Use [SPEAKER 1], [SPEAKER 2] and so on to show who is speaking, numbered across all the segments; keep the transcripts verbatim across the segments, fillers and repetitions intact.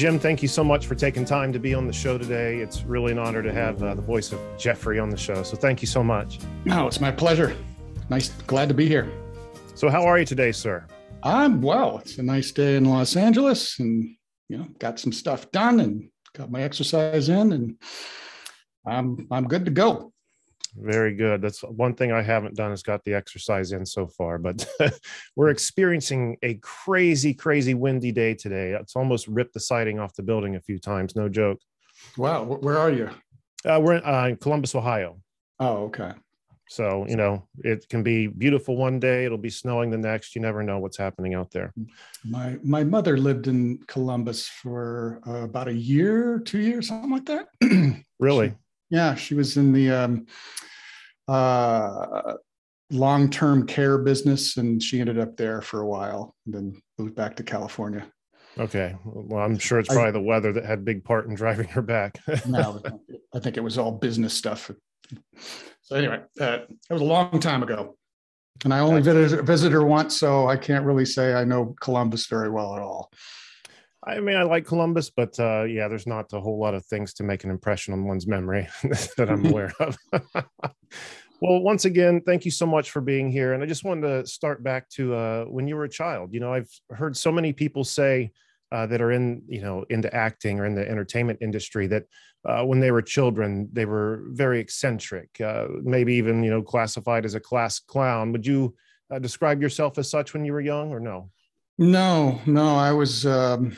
[SPEAKER 1] Jim, thank you so much for taking time to be on the show today. It's really an honor to have uh, the voice of Geoffrey on the show. So thank you so much.
[SPEAKER 2] No, it's my pleasure. Nice. Glad to be here.
[SPEAKER 1] So how are you today, sir?
[SPEAKER 2] I'm well. It's a nice day in Los Angeles and, you know, got some stuff done and got my exercise in and I'm, I'm good to go.
[SPEAKER 1] Very good. That's one thing I haven't done is got the exercise in so far, but we're experiencing a crazy, crazy windy day today. It's almost ripped the siding off the building a few times. No joke.
[SPEAKER 2] Wow. Where are you?
[SPEAKER 1] Uh, we're in, uh, in Columbus, Ohio.
[SPEAKER 2] Oh, okay.
[SPEAKER 1] So, you know, it can be beautiful one day. It'll be snowing the next. You never know what's happening out there.
[SPEAKER 2] My, my mother lived in Columbus for uh, about a year, two years, something like that.
[SPEAKER 1] Really?
[SPEAKER 2] She, yeah. She was in the, um, uh, long-term care business, and she ended up there for a while and then moved back to California.
[SPEAKER 1] Okay. Well, I'm sure it's
[SPEAKER 2] I,
[SPEAKER 1] probably the weather that had big part in driving her back.
[SPEAKER 2] No, I think it was all business stuff. So anyway, uh, it was a long time ago, and I only visited, visited her once, so I can't really say I know Columbus very well at all.
[SPEAKER 1] I mean, I like Columbus, but uh, yeah, there's not a whole lot of things to make an impression on one's memory that I'm aware of. Well, once again, thank you so much for being here. And I just wanted to start back to uh, when you were a child. You know, I've heard so many people say uh, that are in, you know, into acting or in the entertainment industry that uh, when they were children, they were very eccentric, uh, maybe even, you know, classified as a class clown. Would you uh, describe yourself as such when you were young or no?
[SPEAKER 2] No, no, I was, um,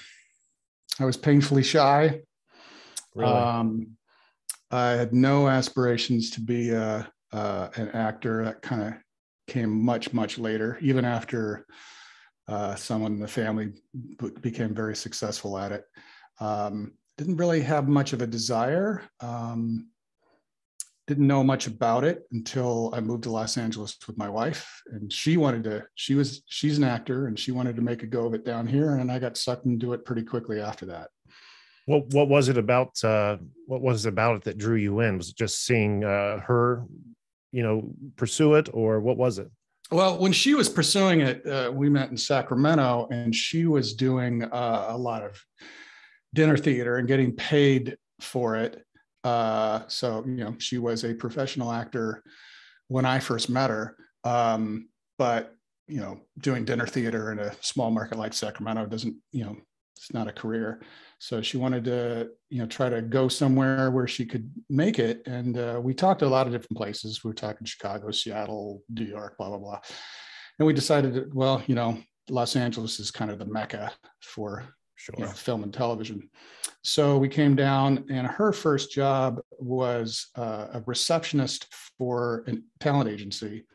[SPEAKER 2] I was painfully shy.
[SPEAKER 1] Really?
[SPEAKER 2] Um, I had no aspirations to be a, uh, an actor. That kind of came much, much later, even after uh, someone in the family became very successful at it. Um, didn't really have much of a desire. Um, didn't know much about it until I moved to Los Angeles with my wife, and she wanted to, she was, she's an actor and she wanted to make a go of it down here. And I got sucked into it pretty quickly after that.
[SPEAKER 1] What, what was it about, uh, what was it about it that drew you in? Was it just seeing uh, her, you know, pursue it, or what was it?
[SPEAKER 2] Well, when she was pursuing it, uh, we met in Sacramento, and she was doing uh, a lot of dinner theater and getting paid for it. Uh, so, you know, she was a professional actor when I first met her. Um, but, you know, doing dinner theater in a small market like Sacramento doesn't, you know, it's not a career. So she wanted to, you know, try to go somewhere where she could make it. And uh, we talked to a lot of different places. We were talking Chicago, Seattle, New York, blah, blah, blah. And we decided that, well, you know, Los Angeles is kind of the mecca for
[SPEAKER 1] Sure.
[SPEAKER 2] You know, film and television. So we came down, and her first job was uh, a receptionist for a talent agency.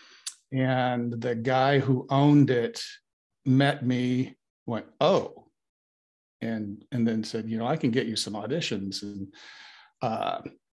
[SPEAKER 2] And the guy who owned it met me, went, oh, and, and then said, you know, I can get you some auditions. And uh,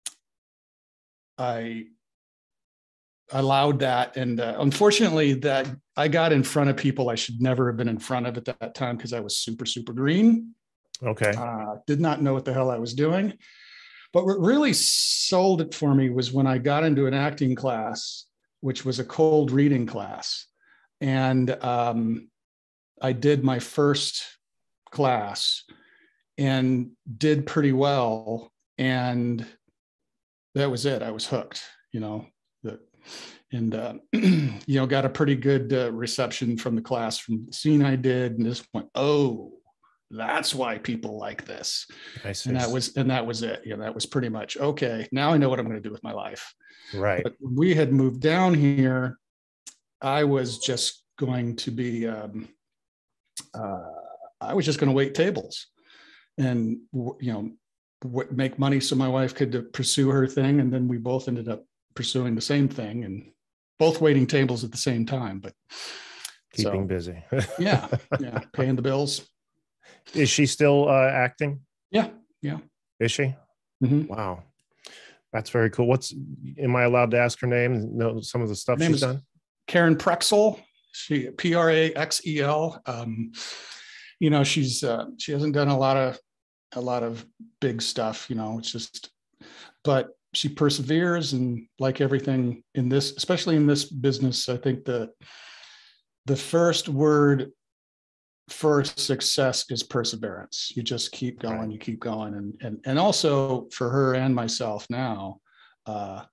[SPEAKER 2] I allowed that. And uh, unfortunately, that I got in front of people I should never have been in front of at that time because I was super, super green.
[SPEAKER 1] Okay.
[SPEAKER 2] Uh, did not know what the hell I was doing. But what really sold it for me was when I got into an acting class, which was a cold reading class. And um, I did my first class and did pretty well. And that was it. I was hooked, you know. The, and, uh, you know, got a pretty good uh, reception from the class from the scene I did, and just went, oh, that's why people like this.
[SPEAKER 1] I see.
[SPEAKER 2] And that was, and that was it. You know, that was pretty much, okay, now I know what I'm going to do with my life.
[SPEAKER 1] Right.
[SPEAKER 2] But when we had moved down here, I was just going to be, um, uh, I was just going to wait tables and, you know, w- make money so my wife could pursue her thing. And then we both ended up pursuing the same thing and both waiting tables at the same time, but
[SPEAKER 1] keeping
[SPEAKER 2] so,
[SPEAKER 1] busy.
[SPEAKER 2] yeah. Yeah. Paying the bills.
[SPEAKER 1] Is she still uh, acting?
[SPEAKER 2] Yeah. Yeah.
[SPEAKER 1] Is she?
[SPEAKER 2] Mm-hmm.
[SPEAKER 1] Wow. That's very cool. What's, am I allowed to ask her name? Know some of the stuff she's done?
[SPEAKER 2] Karen Prexel. She P R A X E L. Um, you know, she's, uh, she hasn't done a lot of, a lot of big stuff, you know, it's just, but she perseveres, and like everything in this, especially in this business, I think the the first word for success is perseverance. You just keep going, right. you keep going. And, and, and also for her and myself now, uh,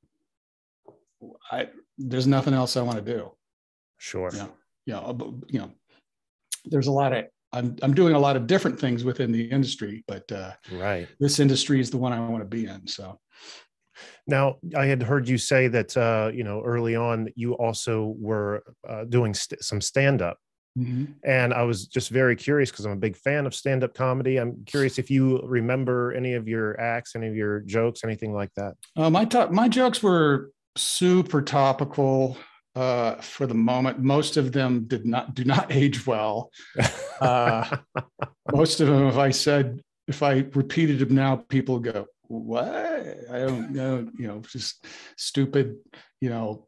[SPEAKER 2] I, there's nothing else I want to do.
[SPEAKER 1] Sure.
[SPEAKER 2] Yeah. You know, you know, there's a lot of, I'm, I'm doing a lot of different things within the industry, but uh,
[SPEAKER 1] right.
[SPEAKER 2] this industry is the one I want to be in. So.
[SPEAKER 1] Now, I had heard you say that, uh, you know, early on, you also were uh, doing st- some stand-up. Mm-hmm. And I was just very curious because I'm a big fan of stand-up comedy. I'm curious if you remember any of your acts, any of your jokes, anything like that.
[SPEAKER 2] Uh, my top, my jokes were super topical uh, for the moment. Most of them did not do not age well. Uh, most of them, if I said, if I repeated them now, people go, "What? I don't know." You know, just stupid. You know,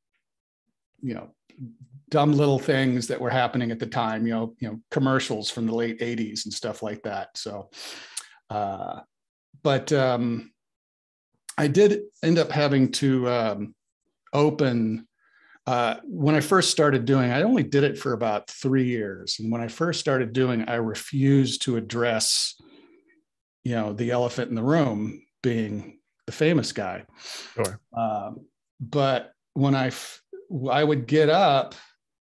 [SPEAKER 2] you know. dumb little things that were happening at the time, you know, you know, commercials from the late eighties and stuff like that. So, uh, but um, I did end up having to um, open, uh, when I first started doing, I only did it for about three years. And when I first started doing, I refused to address, you know, the elephant in the room being the famous guy.
[SPEAKER 1] Sure.
[SPEAKER 2] Um, but when I, f- I would get up,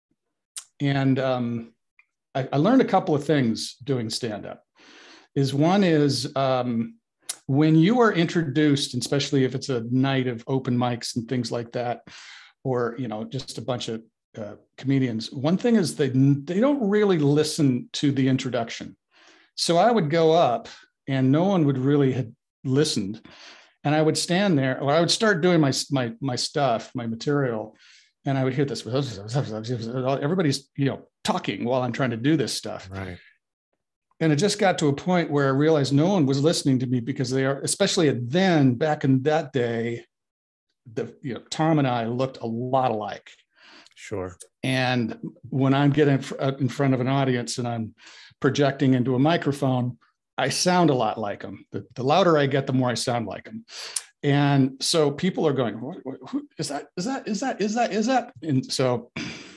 [SPEAKER 2] and um, I, I learned a couple of things doing stand-up. Is one is um, when you are introduced, especially if it's a night of open mics and things like that, or you know, just a bunch of uh, comedians. One thing is they they don't really listen to the introduction. So I would go up, and no one would really have listened, and I would stand there, or I would start doing my my my stuff, my material. And I would hear this, everybody's, you know, talking while I'm trying to do this stuff.
[SPEAKER 1] Right.
[SPEAKER 2] And it just got to a point where I realized no one was listening to me because they are, especially then, back in that day, the, you know, Tom and I looked a lot alike.
[SPEAKER 1] Sure.
[SPEAKER 2] And when I'm getting in front of an audience and I'm projecting into a microphone, I sound a lot like him. The, the louder I get, the more I sound like him. And so people are going, what, what, who, is that, is that, is that, is that, is that? And so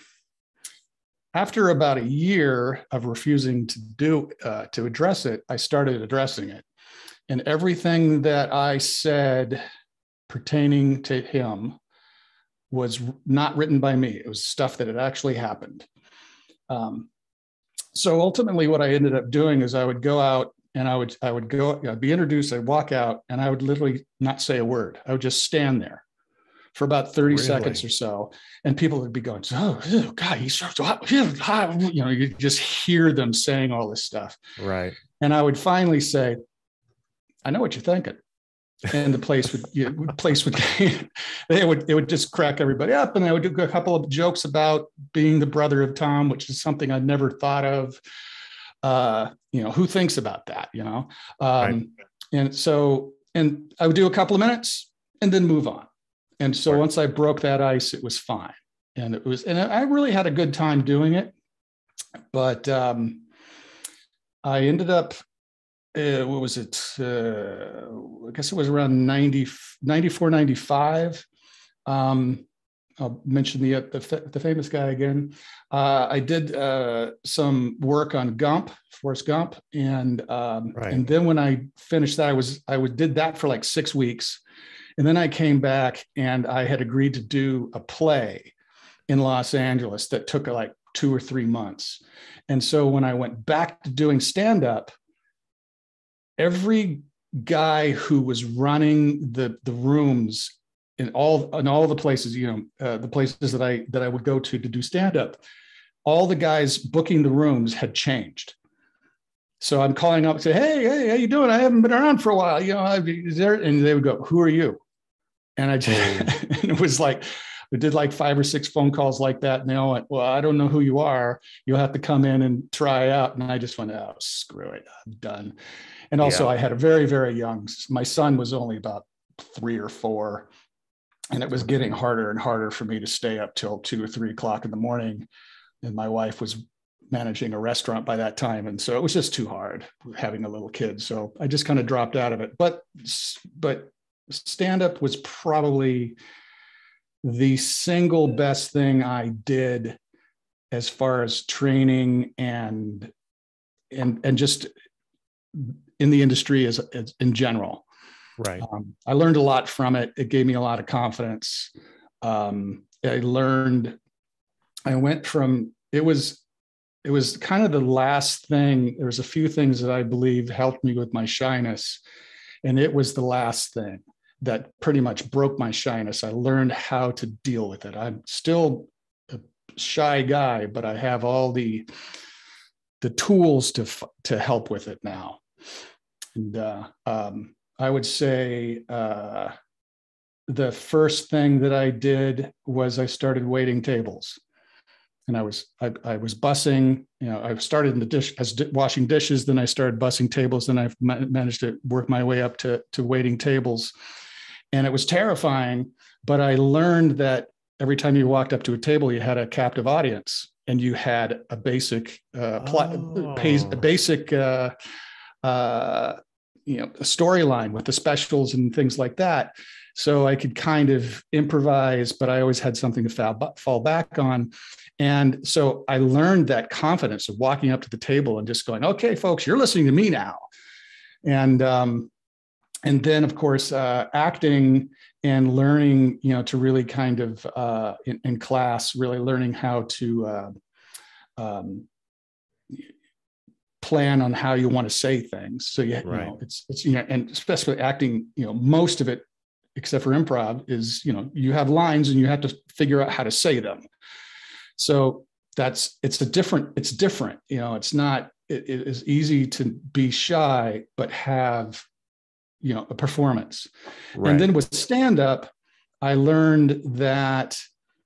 [SPEAKER 2] after about a year of refusing to do, uh, to address it, I started addressing it. And everything that I said pertaining to him was not written by me. It was stuff that had actually happened. Um, so ultimately what I ended up doing is I would go out and I would, I would go, I'd be introduced, I'd walk out, and I would literally not say a word. I would just stand there for about thirty really? seconds or so. And people would be going, oh, oh God, he's so hot. You know, you just hear them saying all this stuff.
[SPEAKER 1] Right.
[SPEAKER 2] And I would finally say, I know what you're thinking. And the place would, you know, place would, they would, it would just crack everybody up. And I would do a couple of jokes about being the brother of Tom, which is something I'd never thought of. Uh, you know, who thinks about that, you know? Um, right. And so, and I would do a couple of minutes and then move on. And so right. once I broke that ice, it was fine. And it was, and I really had a good time doing it. But um, I ended up, uh, what was it? Uh, I guess it was around ninety, ninety-four, ninety-five. Um, I'll mention the, the, the famous guy again. Uh, I did uh, some work on Gump, Forrest Gump. And, um, right. and then when I finished that, I was, I was, did that for like six weeks. And then I came back and I had agreed to do a play in Los Angeles that took like two or three months. And so when I went back to doing stand-up, every guy who was running the, the rooms in all, in all the places, you know, uh, the places that I, that I would go to to do stand-up, all the guys booking the rooms had changed. So I'm calling up and say, hey, hey, how you doing? I haven't been around for a while. You know, I'd be there. And they would go, who are you? And I just, and it was like, we did like five or six phone calls like that. And they all went, well, I don't know who you are. You'll have to come in and try out. And I just went, oh, screw it. I'm done. And also yeah. I had a very, very young, my son was only about three or four. And it was getting harder and harder for me to stay up till two or three o'clock in the morning. And my wife was managing a restaurant by that time. And so it was just too hard having a little kid. So I just kind of dropped out of it. But, but stand-up was probably the single best thing I did as far as training and and and just in the industry as, as in general.
[SPEAKER 1] Right.
[SPEAKER 2] Um, I learned a lot from it. It gave me a lot of confidence. Um, I learned, I went from, it was, it was kind of the last thing. There was a few things that I believe helped me with my shyness. And it was the last thing that pretty much broke my shyness. I learned how to deal with it. I'm still a shy guy, but I have all the, the tools to, to help with it now. And uh, um, I would say uh, the first thing that I did was I started waiting tables. And I was I, I was bussing, you know, I started in the dish as di- washing dishes, then I started bussing tables, then I ma- managed to work my way up to, to waiting tables. And it was terrifying, but I learned that every time you walked up to a table, you had a captive audience and you had a basic uh, plot,
[SPEAKER 1] Oh.
[SPEAKER 2] a basic uh, uh, you know, a storyline with the specials and things like that. So I could kind of improvise, but I always had something to fall, fall back on. And so I learned that confidence of walking up to the table and just going, okay, folks, you're listening to me now. And, um, and then of course, uh, acting and learning, you know, to really kind of, uh, in, in class, really learning how to, uh, um, plan on how you want to say things. So you, right. you know, it's, it's, you know, and especially acting, you know, most of it, except for improv, is, you know, you have lines and you have to figure out how to say them. So that's, it's a different, it's different, you know, it's not, it, it is easy to be shy, but have, you know, a performance. Right. And then with stand-up, I learned that,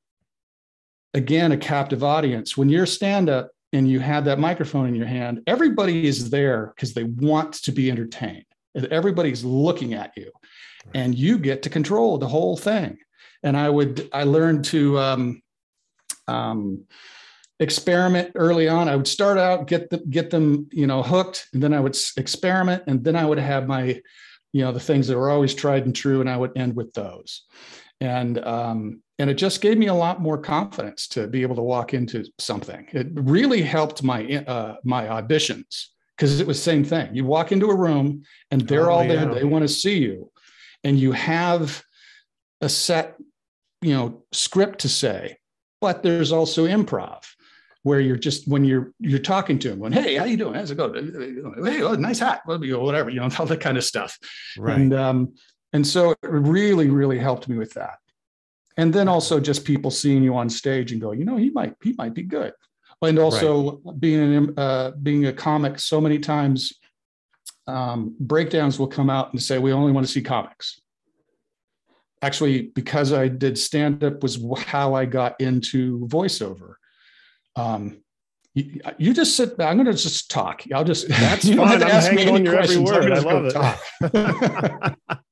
[SPEAKER 2] again, a captive audience, when you're stand-up and you have that microphone in your hand, everybody is there because they want to be entertained. Everybody's looking at you. Right. And you get to control the whole thing. And I would, I learned to um, um, experiment early on. I would start out, get them, get them, you know, hooked, and then I would experiment, and then I would have my, you know, the things that were always tried and true, and I would end with those. And um, and it just gave me a lot more confidence to be able to walk into something. It really helped my uh, my auditions, because it was the same thing. You walk into a room and they're oh, all there. Yeah. They want to see you. And you have a set, you know, script to say, but there's also improv where you're just, when you're, you're talking to them going, hey, how you doing? How's it going? Hey, oh, nice hat. Whatever, you know, all that kind of stuff. Right. And, um, and so it really, really helped me with that. And then also just people seeing you on stage and go, you know, he might, he might be good. And also right. being, uh, being a comic so many times, um, breakdowns will come out and say, we only want to see comics. Actually, because I did stand-up was how I got into voiceover. Um, you, you just sit back. I'm going to just talk. I'll just, that's you don't have to ask me any questions. I'm going to talk.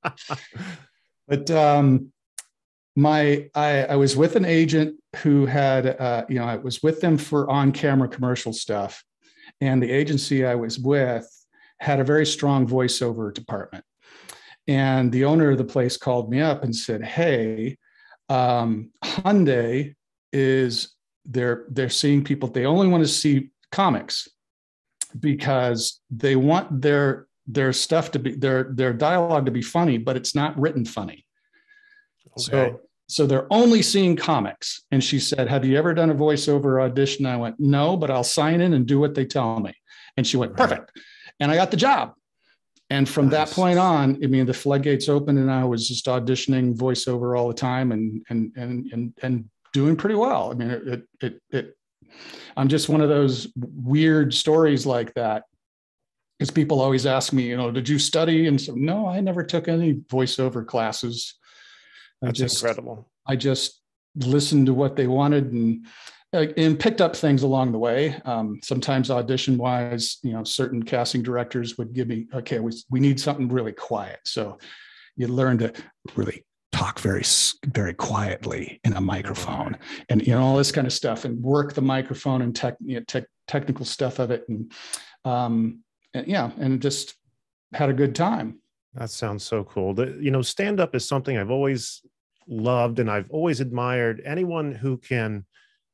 [SPEAKER 2] But um, my, I, I was with an agent who had, uh, you know, I was with them for on-camera commercial stuff. And the agency I was with had a very strong voiceover department. And the owner of the place called me up and said, hey, um, Hyundai is, they're, they're seeing people, they only want to see comics because they want their, their stuff to be, their, their dialogue to be funny, but it's not written funny. Okay. So, so they're only seeing comics. And she said, have you ever done a voiceover audition? I went, no, but I'll sign in and do what they tell me. And she went, perfect. And I got the job. And from nice. That point on, I mean, the floodgates opened and I was just auditioning voiceover all the time and, and, and, and, and doing pretty well. I mean, it, it, it, I'm just one of those weird stories like that. Because people always ask me, you know, did you study? And so, no, I never took any voiceover classes. I
[SPEAKER 1] That's
[SPEAKER 2] just,
[SPEAKER 1] incredible.
[SPEAKER 2] I just listened to what they wanted and, and picked up things along the way. Um, sometimes audition wise, you know, certain casting directors would give me, okay, we, we need something really quiet. So you learn to really talk very, very quietly in a microphone and, you know, all this kind of stuff and work the microphone and tech, you know, tech, technical stuff of it. And, um, and yeah, and just had a good time.
[SPEAKER 1] That sounds so cool. The, you know, stand-up is something I've always loved and I've always admired. Anyone who can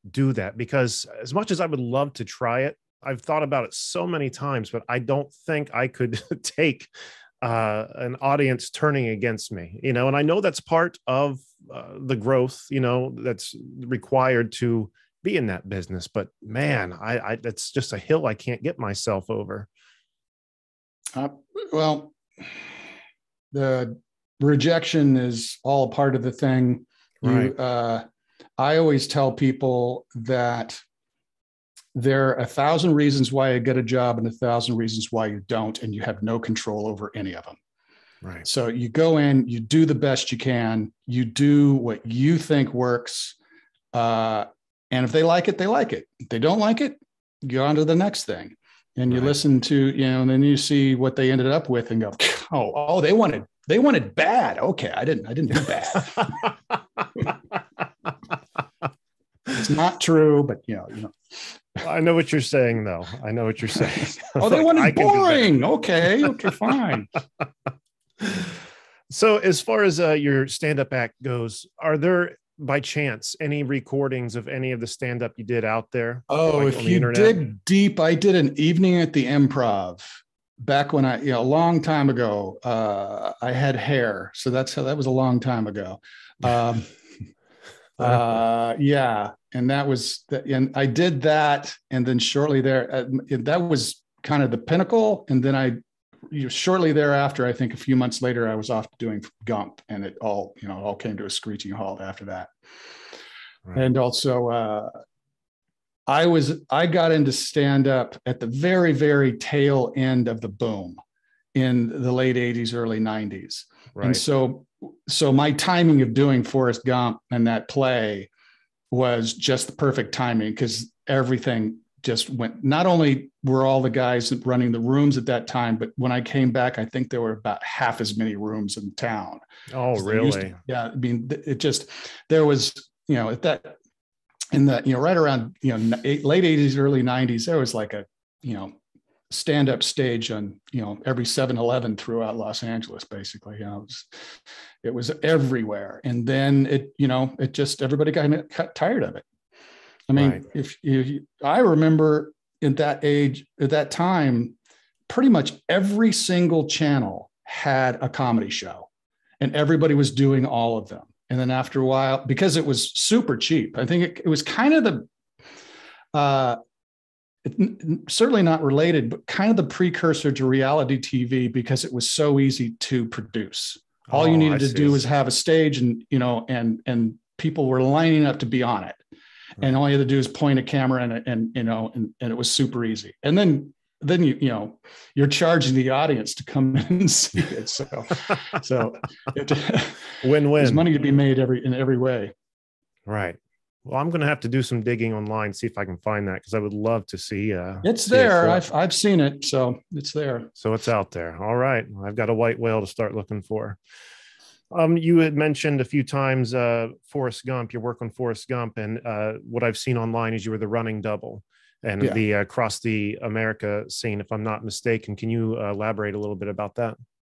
[SPEAKER 1] do that, because as much as I would love to try it, I've thought about it so many times, but I don't think I could take uh, an audience turning against me, you know, and I know that's part of uh, the growth, you know, that's required to be in that business. But man, I, I that's just a hill I can't get myself over.
[SPEAKER 2] Uh, well, the rejection is all part of the thing.
[SPEAKER 1] Right.
[SPEAKER 2] You, uh, I always tell people that there are a thousand reasons why you get a job and a thousand reasons why you don't, and you have no control over any of them.
[SPEAKER 1] Right.
[SPEAKER 2] So you go in, you do the best you can, you do what you think works. Uh, and if they like it, they like it. If they don't like it, go on to the next thing. And you
[SPEAKER 1] Right.
[SPEAKER 2] listen to, you know, and then you see what they ended up with and go, oh, oh, they wanted, they wanted bad. Okay. I didn't, I didn't do bad. It's not true, but you know, you know.
[SPEAKER 1] I know what you're saying, though. I know what you're saying.
[SPEAKER 2] Oh, they
[SPEAKER 1] Like,
[SPEAKER 2] wanted boring. Okay. Okay, fine.
[SPEAKER 1] So as far as uh, your stand-up act goes, are there by chance any recordings of any of the stand-up you did out there?
[SPEAKER 2] Oh,
[SPEAKER 1] like
[SPEAKER 2] if you dig deep, I did an evening at the Improv back when I, you know, a long time ago. Uh, I had hair, so that's how that was a long time ago. Um, uh, yeah, and that was, the, and I did that, and then shortly there, uh, that was kind of the pinnacle, and then I. You know, shortly thereafter, I think a few months later, I was off doing Gump, and it all, you know, all came to a screeching halt after that. Right. And also, uh, I was, I got into stand up at the very, very tail end of the boom in the late eighties, early nineties. Right. And so, so my timing of doing Forrest Gump and that play was just the perfect timing, because everything just went, not only were all the guys running the rooms at that time, but when I came back, I think there were about half as many rooms in town.
[SPEAKER 1] Oh, really? To,
[SPEAKER 2] yeah. I mean, it just, there was, you know, at that, in the, you know, right around, you know, late eighties, early nineties, there was like a, you know, stand-up stage on, you know, every seven eleven throughout Los Angeles, basically. You know, it was, it was everywhere. And then it, you know, it just, everybody got, got tired of it. I mean, right. if, if you, I remember at that age, at that time, pretty much every single channel had a comedy show, and everybody was doing all of them. And then after a while, because it was super cheap, I think it, it was kind of the, uh, it, certainly not related, but kind of the precursor to reality T V, because it was so easy to produce. All oh, you needed I to see. do was have a stage, and, you know, and, and people were lining up to be on it. Right. And all you had to do is point a camera, and, and you know, and, and it was super easy. And then, then you, you know, you're charging the audience to come in and see it. So, so it,
[SPEAKER 1] win-win.
[SPEAKER 2] There's money to be made every, in every way.
[SPEAKER 1] Right. Well, I'm going to have to do some digging online, see if I can find that, because I would love to see. Uh,
[SPEAKER 2] it's
[SPEAKER 1] see
[SPEAKER 2] there.
[SPEAKER 1] it
[SPEAKER 2] I've, I've seen it. So it's there.
[SPEAKER 1] So it's out there. All right. I've got a white whale to start looking for. Um, you had mentioned a few times uh, Forrest Gump, your work on Forrest Gump, and uh, what I've seen online is you were the running double and yeah. the uh, across the America scene, if I'm not mistaken. Can you uh, elaborate a little bit about that?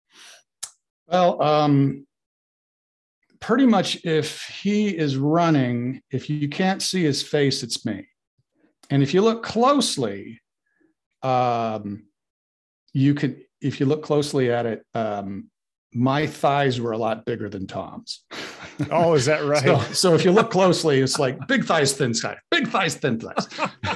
[SPEAKER 2] Well, um, pretty much if he is running, if you can't see his face, it's me. And if you look closely, um, you could, if you look closely at it, um, my thighs were a lot bigger than Tom's.
[SPEAKER 1] Oh, is that right?
[SPEAKER 2] so, so if you look closely, it's like big thighs, thin thighs, big thighs, thin thighs.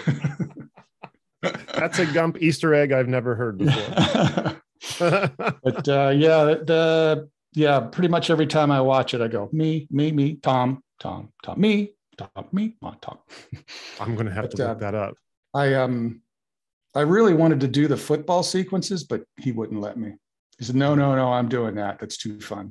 [SPEAKER 1] That's a Gump Easter egg I've never heard before.
[SPEAKER 2] But uh, yeah, the yeah, pretty much every time I watch it, I go me, me, me, Tom, Tom, Tom, me, Tom, me, Tom.
[SPEAKER 1] I'm gonna have but, to look uh, that up.
[SPEAKER 2] I um, I really wanted to do the football sequences, but he wouldn't let me. He said, no, no, no, I'm doing that. That's too fun.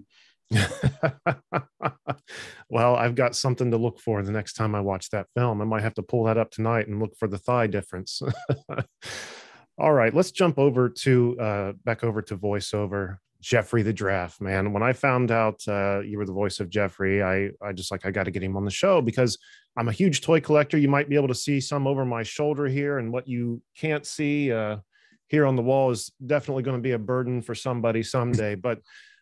[SPEAKER 1] Well, I've got something to look for the next time I watch that film. I might have to pull that up tonight and look for the thigh difference. All right, let's jump over to uh, back over to voiceover. Geoffrey the Giraffe, man. When I found out uh, you were the voice of Geoffrey, I, I just like, I got to get him on the show, because I'm a huge toy collector. You might be able to see some over my shoulder here, and what you can't see uh, here on the wall is definitely going to be a burden for somebody someday. But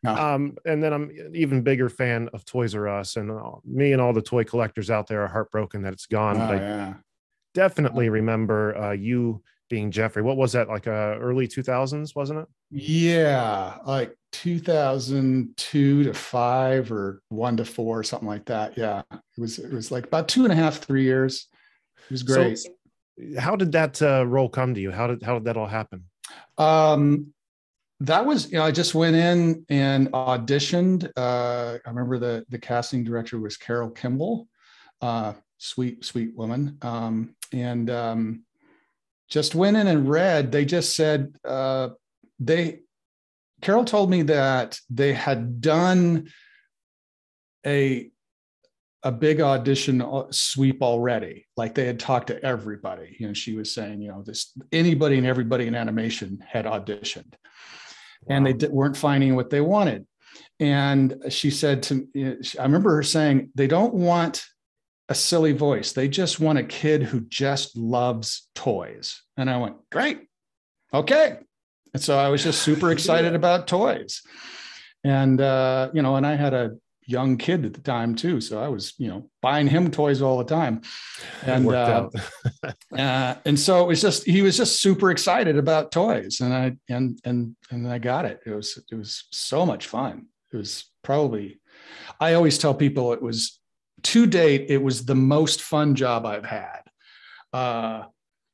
[SPEAKER 2] No.
[SPEAKER 1] Um, and then I'm an even bigger fan of Toys R Us, and uh, me and all the toy collectors out there are heartbroken that it's gone.
[SPEAKER 2] Oh
[SPEAKER 1] But I
[SPEAKER 2] yeah.
[SPEAKER 1] definitely remember uh, you being Geoffrey. What was that, like uh, early two thousands, wasn't it?
[SPEAKER 2] Yeah, like two thousand two to five or one to four, something like that. Yeah, it was it was like about two and a half, three years. It was
[SPEAKER 1] So
[SPEAKER 2] great.
[SPEAKER 1] how did that uh, role come to you? How did how did that all happen?
[SPEAKER 2] Um, that was, you know, I just went in and auditioned. Uh, I remember the the casting director was Carol Kimball, uh, sweet sweet woman, um, and um, just went in and read. They just said uh, they. Carol told me that they had done a a big audition sweep already. Like they had talked to everybody. You know, she was saying, you know, this anybody and everybody in animation had auditioned, wow. And they d- weren't finding what they wanted. And she said to me, I remember her saying, they don't want a silly voice. They just want a kid who just loves toys. And I went, great. Okay. And so I was just super excited about toys. And, uh, you know, and I had a young kid at the time too. So I was, you know, buying him toys all the time. And,
[SPEAKER 1] it worked
[SPEAKER 2] uh,
[SPEAKER 1] out.
[SPEAKER 2] uh, and so it was just, he was just super excited about toys, and I, and, and, and I got it. It was, it was so much fun. It was probably, I always tell people it was, to date, it was the most fun job I've had. Uh,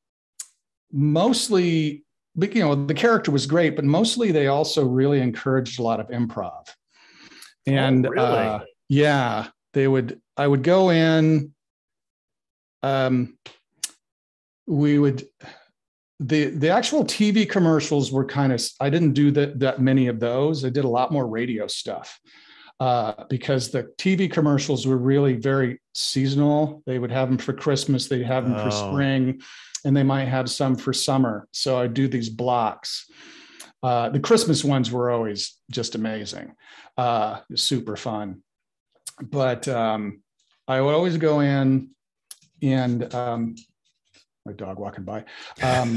[SPEAKER 2] mostly, but, you know, the character was great, but mostly they also really encouraged a lot of improv. And,
[SPEAKER 1] oh, really?
[SPEAKER 2] uh, yeah, they would, I would go in, um, we would, the, the actual T V commercials were kind of, I didn't do that, that many of those. I did a lot more radio stuff, uh, because the T V commercials were really very seasonal. They would have them for Christmas. They'd have them oh. for spring, and they might have some for summer. So I do these blocks. Uh, the Christmas ones were always just amazing, uh, super fun. But um, I would always go in and um, my dog walking by. Um,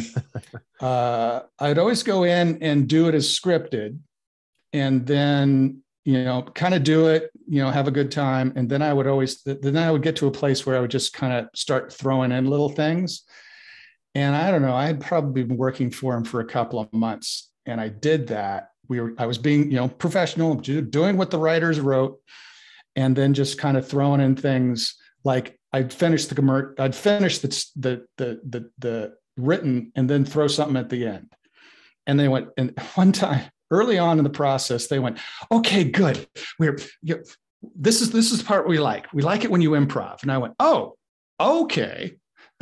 [SPEAKER 2] uh, I'd always go in and do it as scripted, and then, you know, kind of do it, you know, have a good time. And then I would always, then I would get to a place where I would just kind of start throwing in little things. And I don't know, I had probably been working for him for a couple of months. And I did that. We were, I was being, you know, professional, doing what the writers wrote, and then just kind of throwing in things like I'd finish the commercial, I'd finish the, the, the, the, the written, and then throw something at the end. And they went, and one time early on in the process, they went, okay, good. We're, you know, this is, this is the part we like. We like it when you improv. And I went, oh, okay.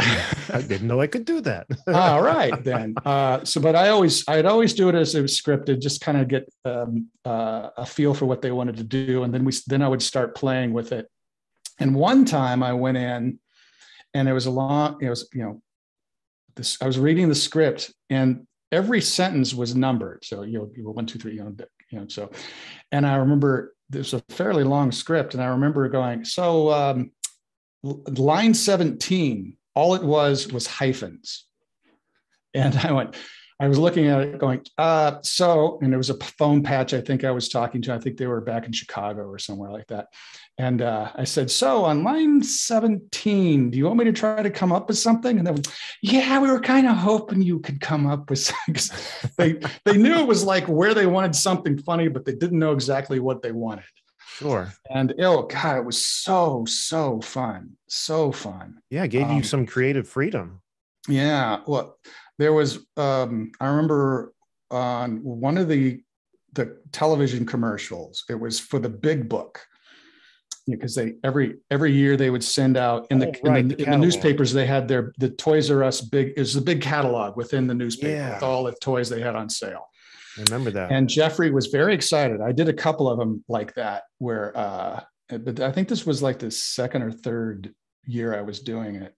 [SPEAKER 1] I didn't know I could do that.
[SPEAKER 2] All right, then. Uh, so, but I always, I'd always do it as it was scripted, just kind of get um, uh, a feel for what they wanted to do, and then we, then I would start playing with it. And one time I went in, and it was a long, it was, you know, this. I was reading the script, and every sentence was numbered. So, you know, you were one, two, three, you know, you know. So, and I remember there's a fairly long script, and I remember going, so um, line seventeen. All it was was hyphens. And I went, I was looking at it going, uh, so, and there was a phone patch I think I was talking to. I think they were back in Chicago or somewhere like that. And uh, I said, so on line seventeen, do you want me to try to come up with something? And they went, yeah, we were kind of hoping you could come up with something. they, they knew it was like where they wanted something funny, but they didn't know exactly what they wanted.
[SPEAKER 1] Sure.
[SPEAKER 2] And oh God, it was so, so fun. So fun.
[SPEAKER 1] Yeah, it gave
[SPEAKER 2] um,
[SPEAKER 1] you some creative freedom.
[SPEAKER 2] Yeah. Well, there was, um, I remember on one of the, the television commercials, it was for the Big Book, because they, every, every year they would send out in the, oh, right, in, the, the, in the newspapers, they had their, the Toys R Us big, it was the big catalog within the newspaper, yeah, with all the toys they had on sale.
[SPEAKER 1] I remember that.
[SPEAKER 2] And Geoffrey was very excited. I did a couple of them like that where, uh, but I think this was like the second or third year I was doing it.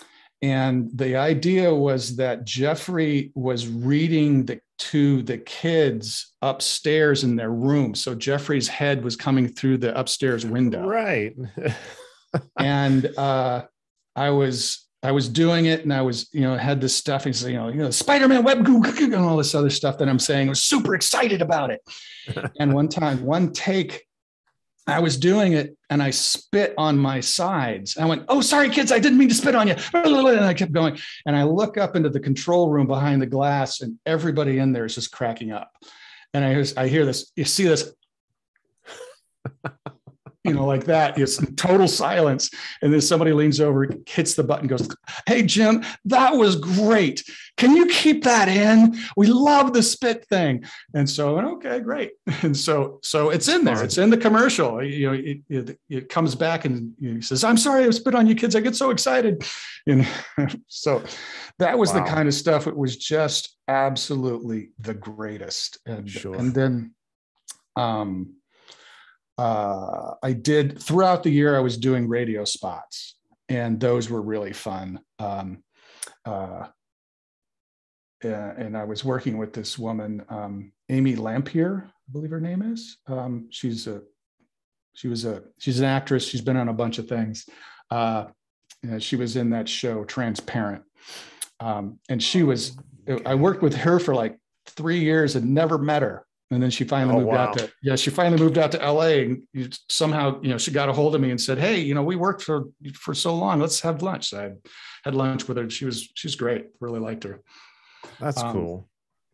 [SPEAKER 2] And the idea was that Geoffrey was reading the, to the kids upstairs in their room. So Geoffrey's head was coming through the upstairs window.
[SPEAKER 1] Right.
[SPEAKER 2] And uh, I was, I was doing it, and I was, you know, had this stuff, and you know, you know, Spider-Man web and all this other stuff that I'm saying. I was super excited about it. And one time, one take, I was doing it, and I spit on my sides. I went, "Oh, sorry, kids, I didn't mean to spit on you." And I kept going, and I look up into the control room behind the glass, and everybody in there is just cracking up. And I, I hear this. You see this. You know, like that. It's total silence. And then somebody leans over, hits the button, goes, "Hey, Jim, that was great. Can you keep that in? We love the spit thing." And so, okay, great. And so, so it's in there. It's in the commercial. You know, it, it, it comes back and he says, "I'm sorry I spit on you kids. I get so excited." And so that was wow. the kind of stuff. It was just absolutely the greatest. And,
[SPEAKER 1] sure.
[SPEAKER 2] and then, um, Uh, I did throughout the year, I was doing radio spots, and those were really fun. Um, uh, and I was working with this woman, um, Amy Lampier, I believe her name is. Um, she's a, she was a, she's an actress. She's been on a bunch of things. Uh, you know, she was in that show Transparent. Um, and she was, I worked with her for like three years and never met her. And then she finally
[SPEAKER 1] oh,
[SPEAKER 2] moved
[SPEAKER 1] wow.
[SPEAKER 2] out to, yeah, she finally moved out to L A, and somehow, you know, she got a hold of me and said, "Hey, you know, we worked for, for so long, let's have lunch." So I had lunch with her. She was, she's great. Really liked her.
[SPEAKER 1] That's um, cool.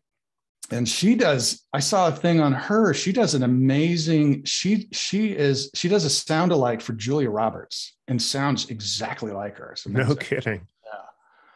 [SPEAKER 2] And she does, I saw a thing on her. She does an amazing, she, she is, she does a sound alike for Julia Roberts and sounds exactly like her.
[SPEAKER 1] No kidding.
[SPEAKER 2] Yeah.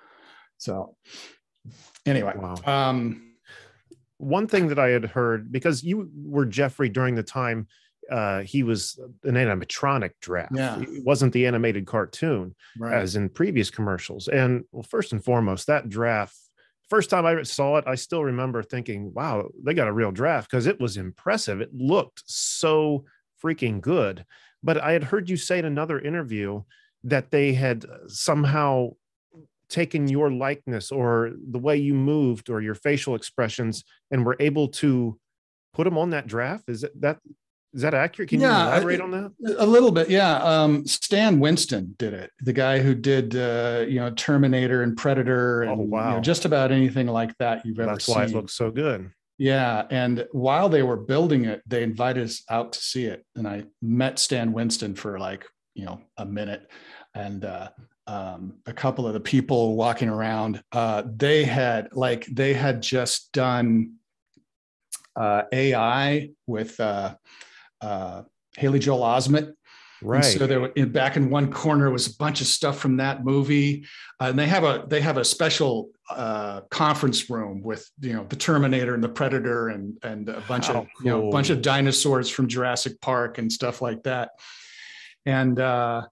[SPEAKER 2] So anyway,
[SPEAKER 1] wow.
[SPEAKER 2] um,
[SPEAKER 1] one thing that I had heard, because you were Geoffrey during the time uh, he was an animatronic draft.
[SPEAKER 2] Yeah.
[SPEAKER 1] It wasn't the animated cartoon
[SPEAKER 2] right.
[SPEAKER 1] as in previous commercials. And well, first and foremost, that draft, first time I saw it, I still remember thinking, wow, they got a real draft, because it was impressive. It looked so freaking good. But I had heard you say in another interview that they had somehow taken your likeness or the way you moved or your facial expressions and were able to put them on that draft. Is it, that, is that accurate? Can
[SPEAKER 2] yeah,
[SPEAKER 1] you elaborate on that?
[SPEAKER 2] A little bit. Yeah. Um, Stan Winston did it. The guy who did, uh, you know, Terminator and Predator and
[SPEAKER 1] oh, wow.
[SPEAKER 2] you know, just about anything like that you've ever
[SPEAKER 1] That's
[SPEAKER 2] seen.
[SPEAKER 1] That's why it looks so good.
[SPEAKER 2] Yeah. And while they were building it, they invited us out to see it. And I met Stan Winston for like, you know, a minute. And, uh, Um, a couple of the people walking around, uh, they had like, they had just done uh, A I with uh, uh, Haley Joel Osment.
[SPEAKER 1] Right.
[SPEAKER 2] And so there were in, back in one corner was a bunch of stuff from that movie. Uh, and they have a, they have a special uh, conference room with, you know, the Terminator and the Predator and, and a bunch How of, cool. you know, a bunch of dinosaurs from Jurassic Park and stuff like that. And, uh,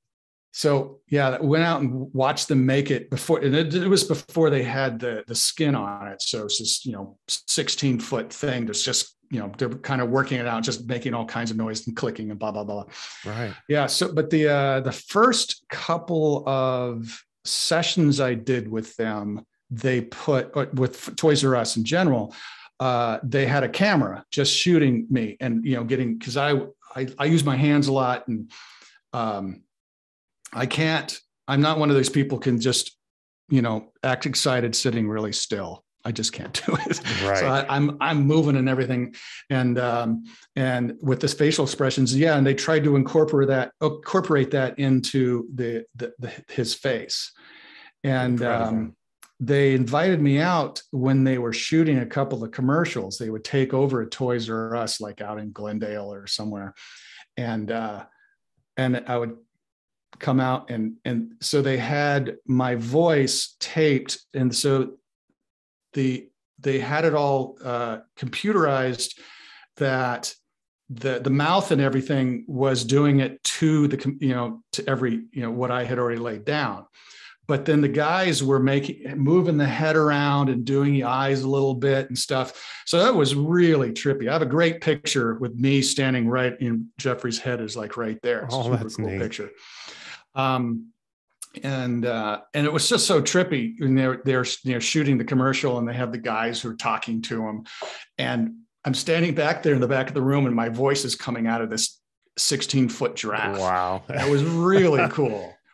[SPEAKER 2] So yeah, went out and watched them make it before. And it, it was before they had the the skin on it. So it's just, you know, sixteen foot thing. That's just, you know, they're kind of working it out, just making all kinds of noise and clicking and blah, blah, blah.
[SPEAKER 1] Right.
[SPEAKER 2] Yeah. So, but the, uh, the first couple of sessions I did with them, they put with Toys R Us in general, uh, they had a camera just shooting me and, you know, getting, cause I, I, I use my hands a lot and, um, I can't, I'm not one of those people can just, you know, act excited sitting really still. I just can't do it.
[SPEAKER 1] Right.
[SPEAKER 2] So I, I'm, I'm moving and everything. And, um, and with this facial expressions, yeah. And they tried to incorporate that, incorporate that into the, the, the his face. And, um, they invited me out when they were shooting a couple of commercials. They would take over a Toys R Us, like out in Glendale or somewhere. And, uh, and I would come out and, and so they had my voice taped. And so the, they had it all uh, computerized that the, the mouth and everything was doing it to the, you know, to every, you know, what I had already laid down. But then the guys were making, moving the head around and doing the eyes a little bit and stuff. So that was really trippy. I have a great picture with me standing right in Geoffrey's head is like right there. It's
[SPEAKER 1] oh,
[SPEAKER 2] a super
[SPEAKER 1] that's
[SPEAKER 2] cool
[SPEAKER 1] neat.
[SPEAKER 2] picture. Um, and, uh, and it was just so trippy when they're, they're, you know, shooting the commercial and they have the guys who are talking to them. And I'm standing back there in the back of the room and my voice is coming out of this sixteen foot giraffe.
[SPEAKER 1] Wow.
[SPEAKER 2] That was really cool.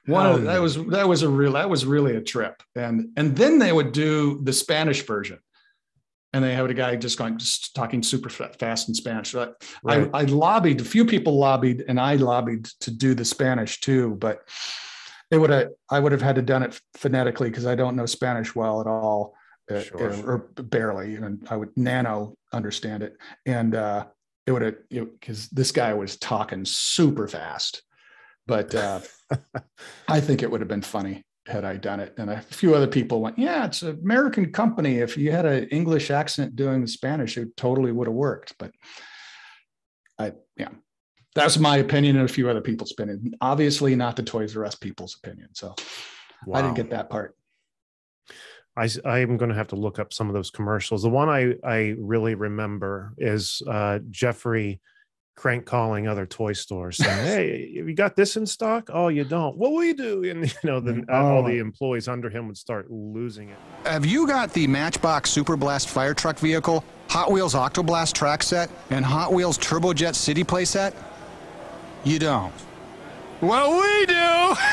[SPEAKER 2] One
[SPEAKER 1] How
[SPEAKER 2] of that
[SPEAKER 1] neat.
[SPEAKER 2] was that was a real that was really a trip. And and then they would do the Spanish version. And they had a guy just going, just talking super fast in Spanish. So I,
[SPEAKER 1] Right.
[SPEAKER 2] I, I lobbied, a few people lobbied, and I lobbied to do the Spanish too, but it would have, I would have had to done it phonetically because I don't know Spanish well at all, uh,
[SPEAKER 1] Sure.
[SPEAKER 2] or barely. And I would nano understand it. And uh, it would have, because this guy was talking super fast, but uh, I think it would have been funny had I done it. And a few other people went, yeah, it's an American company. If you had an English accent doing the Spanish, it totally would have worked. But I, yeah, that's my opinion and a few other people's opinion. Obviously not the Toys R Us people's opinion. So wow. I didn't get that part.
[SPEAKER 1] I, I am going to have to look up some of those commercials. The one I, I really remember is uh, Geoffrey crank calling other toy stores saying, hey, you got this in stock? Oh, you don't? What will you do? And, you know, then oh. all the employees under him would start losing it.
[SPEAKER 3] Have you got the Matchbox Super Blast fire truck vehicle, Hot Wheels Octoblast track set, and Hot Wheels Turbojet City play set? You don't. Well, we do!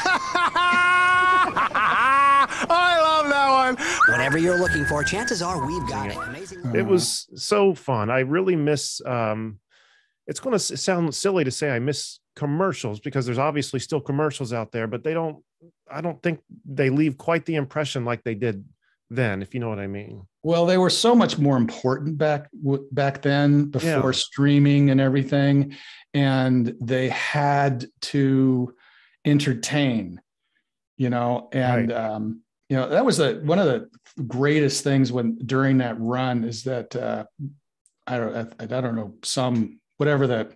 [SPEAKER 3] I love that one.
[SPEAKER 4] Whatever you're looking for, chances are we've got it. Amazing.
[SPEAKER 1] It was so fun. I really miss... Um, it's going to sound silly to say I miss commercials because there's obviously still commercials out there, but they don't, I don't think they leave quite the impression like they did then, if you know what I mean.
[SPEAKER 2] Well, they were so much more important back, back then before yeah. streaming and everything. And they had to entertain, you know, and, right. um, you know, that was the, one of the greatest things when during that run is that, uh, I don't, I, I don't know, some, whatever that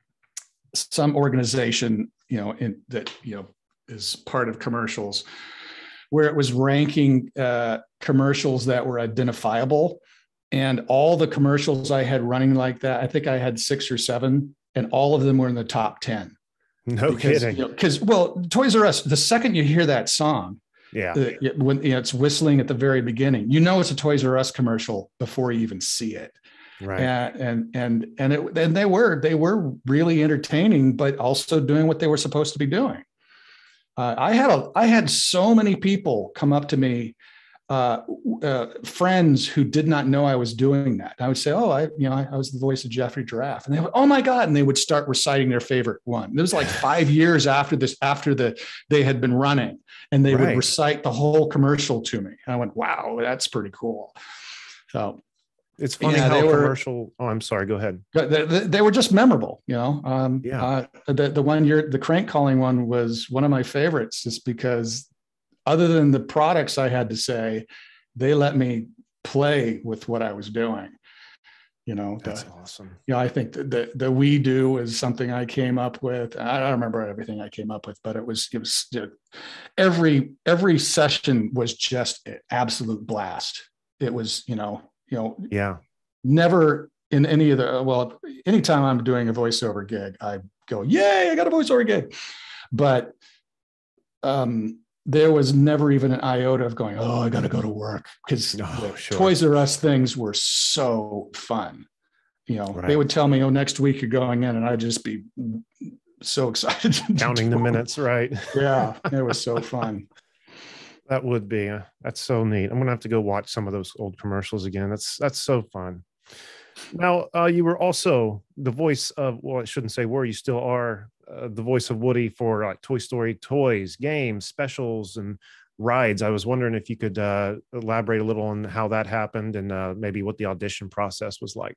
[SPEAKER 2] some organization, you know, in that, you know, is part of commercials where it was ranking uh, commercials that were identifiable, and all the commercials I had running like that, I think I had six or seven, and all of them were in the top ten.
[SPEAKER 1] No
[SPEAKER 2] because,
[SPEAKER 1] kidding.
[SPEAKER 2] You know, because, well, Toys R Us, the second you hear that song,
[SPEAKER 1] yeah,
[SPEAKER 2] uh, when you know, it's whistling at the very beginning, you know, it's a Toys R Us commercial before you even see it.
[SPEAKER 1] Right.
[SPEAKER 2] And, and, and, and, it, and they were, they were really entertaining, but also doing what they were supposed to be doing. Uh, I had, a, I had so many people come up to me, uh, uh, friends who did not know I was doing that. I would say, oh, I, you know, I, I was the voice of Geoffrey Giraffe, and they would, oh my God. And they would start reciting their favorite one. It was like five years after this, after the, they had been running, and they right. would recite the whole commercial to me. And I went, wow, that's pretty cool. So
[SPEAKER 1] it's funny yeah, how they commercial. Were, oh, I'm sorry. Go ahead.
[SPEAKER 2] They, they, they were just memorable, you know. Um,
[SPEAKER 1] yeah.
[SPEAKER 2] Uh, the the one year, the crank calling one was one of my favorites, just because, other than the products I had to say, they let me play with what I was doing. You know,
[SPEAKER 1] that's
[SPEAKER 2] the,
[SPEAKER 1] awesome.
[SPEAKER 2] You know, I think the, the the we do is something I came up with. I don't remember everything I came up with, but it was it was you know, every every session was just an absolute blast. It was, you know. You know,
[SPEAKER 1] yeah,
[SPEAKER 2] never in any of the, well, anytime I'm doing a voiceover gig, I go, yay, I got a voiceover gig. But um, there was never even an iota of going, oh, I got to go to work, because
[SPEAKER 1] oh,
[SPEAKER 2] the
[SPEAKER 1] sure.
[SPEAKER 2] Toys R Us things were so fun. You know, right. They would tell me, oh, next week you're going in, and I'd just be so excited.
[SPEAKER 1] Counting the minutes, right?
[SPEAKER 2] Yeah, it was so fun.
[SPEAKER 1] That would be, uh, that's so neat. I'm going to have to go watch some of those old commercials again. That's, that's so fun. Now, uh, you were also the voice of, well, I shouldn't say were, you still are uh, the voice of Woody for like Toy Story toys, games, specials, and rides. I was wondering if you could uh, elaborate a little on how that happened and uh, maybe what the audition process was like.